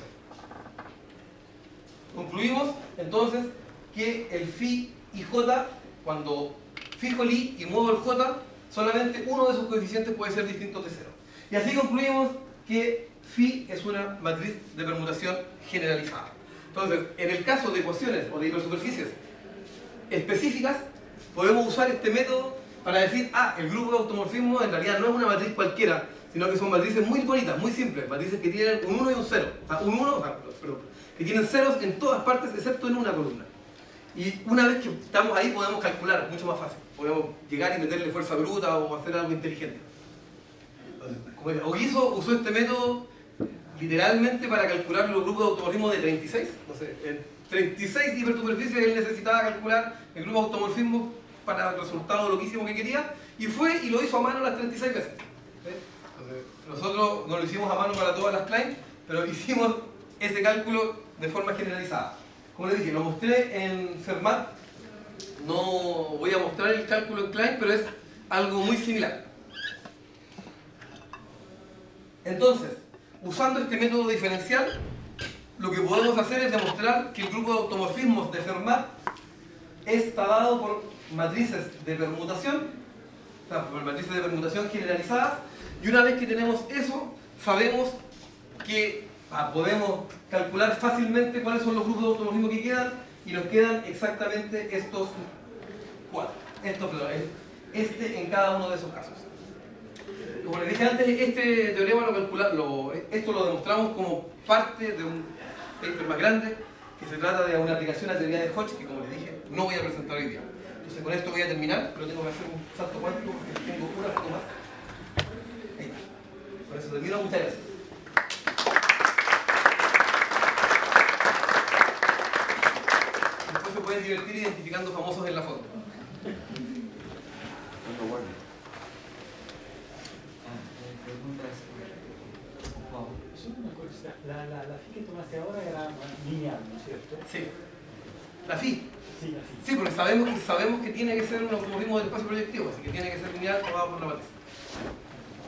Concluimos entonces que el phi y j, cuando fijo el i y muevo el j, solamente uno de sus coeficientes puede ser distinto de 0. Y así concluimos que phi es una matriz de permutación generalizada. Entonces, en el caso de ecuaciones o de hipersuperficies específicas, podemos usar este método para decir, el grupo de automorfismo en realidad no es una matriz cualquiera, sino que son matrices muy bonitas, muy simples, matrices que tienen un 1 y un 0. O sea, un 1, que tienen ceros en todas partes excepto en una columna. Y una vez que estamos ahí podemos calcular mucho más fácil. Podemos llegar y meterle fuerza bruta o hacer algo inteligente. Entonces, Ogiso usó este método literalmente para calcular los grupos de automorfismo de 36. Entonces, en 36 hipersuperficies él necesitaba calcular el grupo de automorfismo para el resultado loquísimo que quería, y fue y lo hizo a mano las 36 veces. Entonces, nosotros no lo hicimos a mano para todas las Klein, pero hicimos ese cálculo de forma generalizada. Como les dije, lo mostré en Fermat, no voy a mostrar el cálculo en Klein, pero es algo muy similar. Entonces, usando este método diferencial, lo que podemos hacer es demostrar que el grupo de automorfismos de Fermat está dado por matrices de permutación, o sea, por matrices de permutación generalizadas, y una vez que tenemos eso, sabemos que podemos calcular fácilmente cuáles son los grupos de automorfismo que quedan, y nos quedan exactamente estos 4. Este en cada uno de esos casos. Como les dije antes, este teorema esto lo demostramos como parte de un paper más grande que se trata de una aplicación a la teoría de Hodge, que como les dije, no voy a presentar hoy día. Entonces con esto voy a terminar, pero tengo que hacer un salto cuántico porque tengo una foto más. Ahí está. Con eso termino, muchas gracias. Después se pueden divertir identificando famosos en la foto. Preguntas, por favor. Solo una cosa, la phi que tomaste ahora era lineal, ¿no es cierto? Sí. La phi. Sí, la phi. Sí, porque sabemos que tiene que ser un automorfismo del espacio proyectivo, así que tiene que ser lineal tomado por la matriz.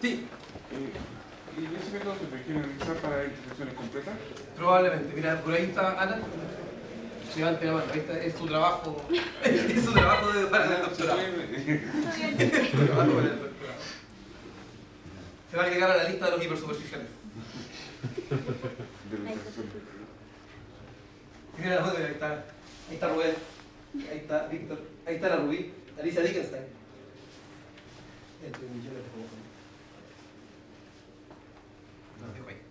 Sí, ¿Y ese método se requiere usar para intersecciones completas? probablemente. Mira, por ahí está Ana. Levante la mano, ahí está, es su trabajo. Es su trabajo para el doctorado. Su trabajo para el doctorado. Se va a agregar a la lista de los hipersuperficiales. De la intersección. Mira la foto, ahí está Rubén, ahí está Víctor, ahí está la Rubí, Alicia Dickenstein. Entre millones de como los dejo ahí.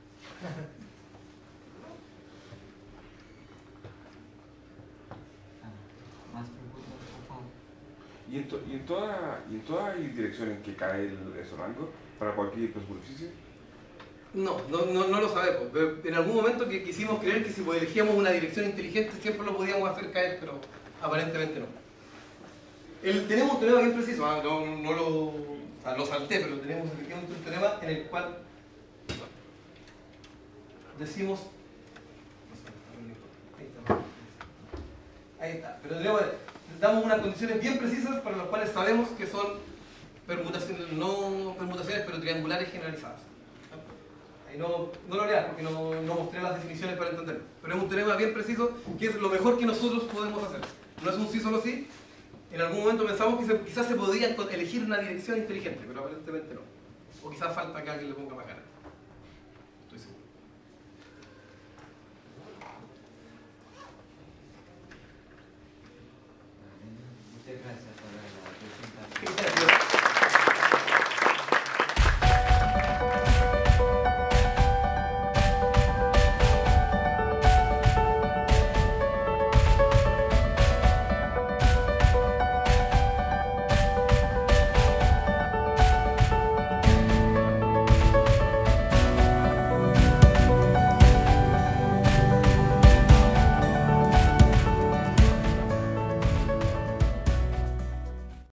Más preguntas, por favor. ¿Y en todas hay direcciones que cae ese rango para cualquier hipersuperficie? No lo sabemos. En algún momento que quisimos creer que si elegíamos una dirección inteligente siempre lo podíamos hacer caer, pero aparentemente no. Tenemos un teorema bien preciso, lo salté, pero tenemos efectivamente un teorema en el cual decimos... Ahí está, pero damos unas condiciones bien precisas para las cuales sabemos que son permutaciones, no permutaciones, pero triangulares generalizadas. Ahí no lo leas porque no mostré las definiciones para entenderlo. Pero es un teorema bien preciso que es lo mejor que nosotros podemos hacer. No es un sí solo sí. En algún momento pensamos que quizás se podría elegir una dirección inteligente, pero aparentemente no. O quizás falta que alguien le ponga más ganas.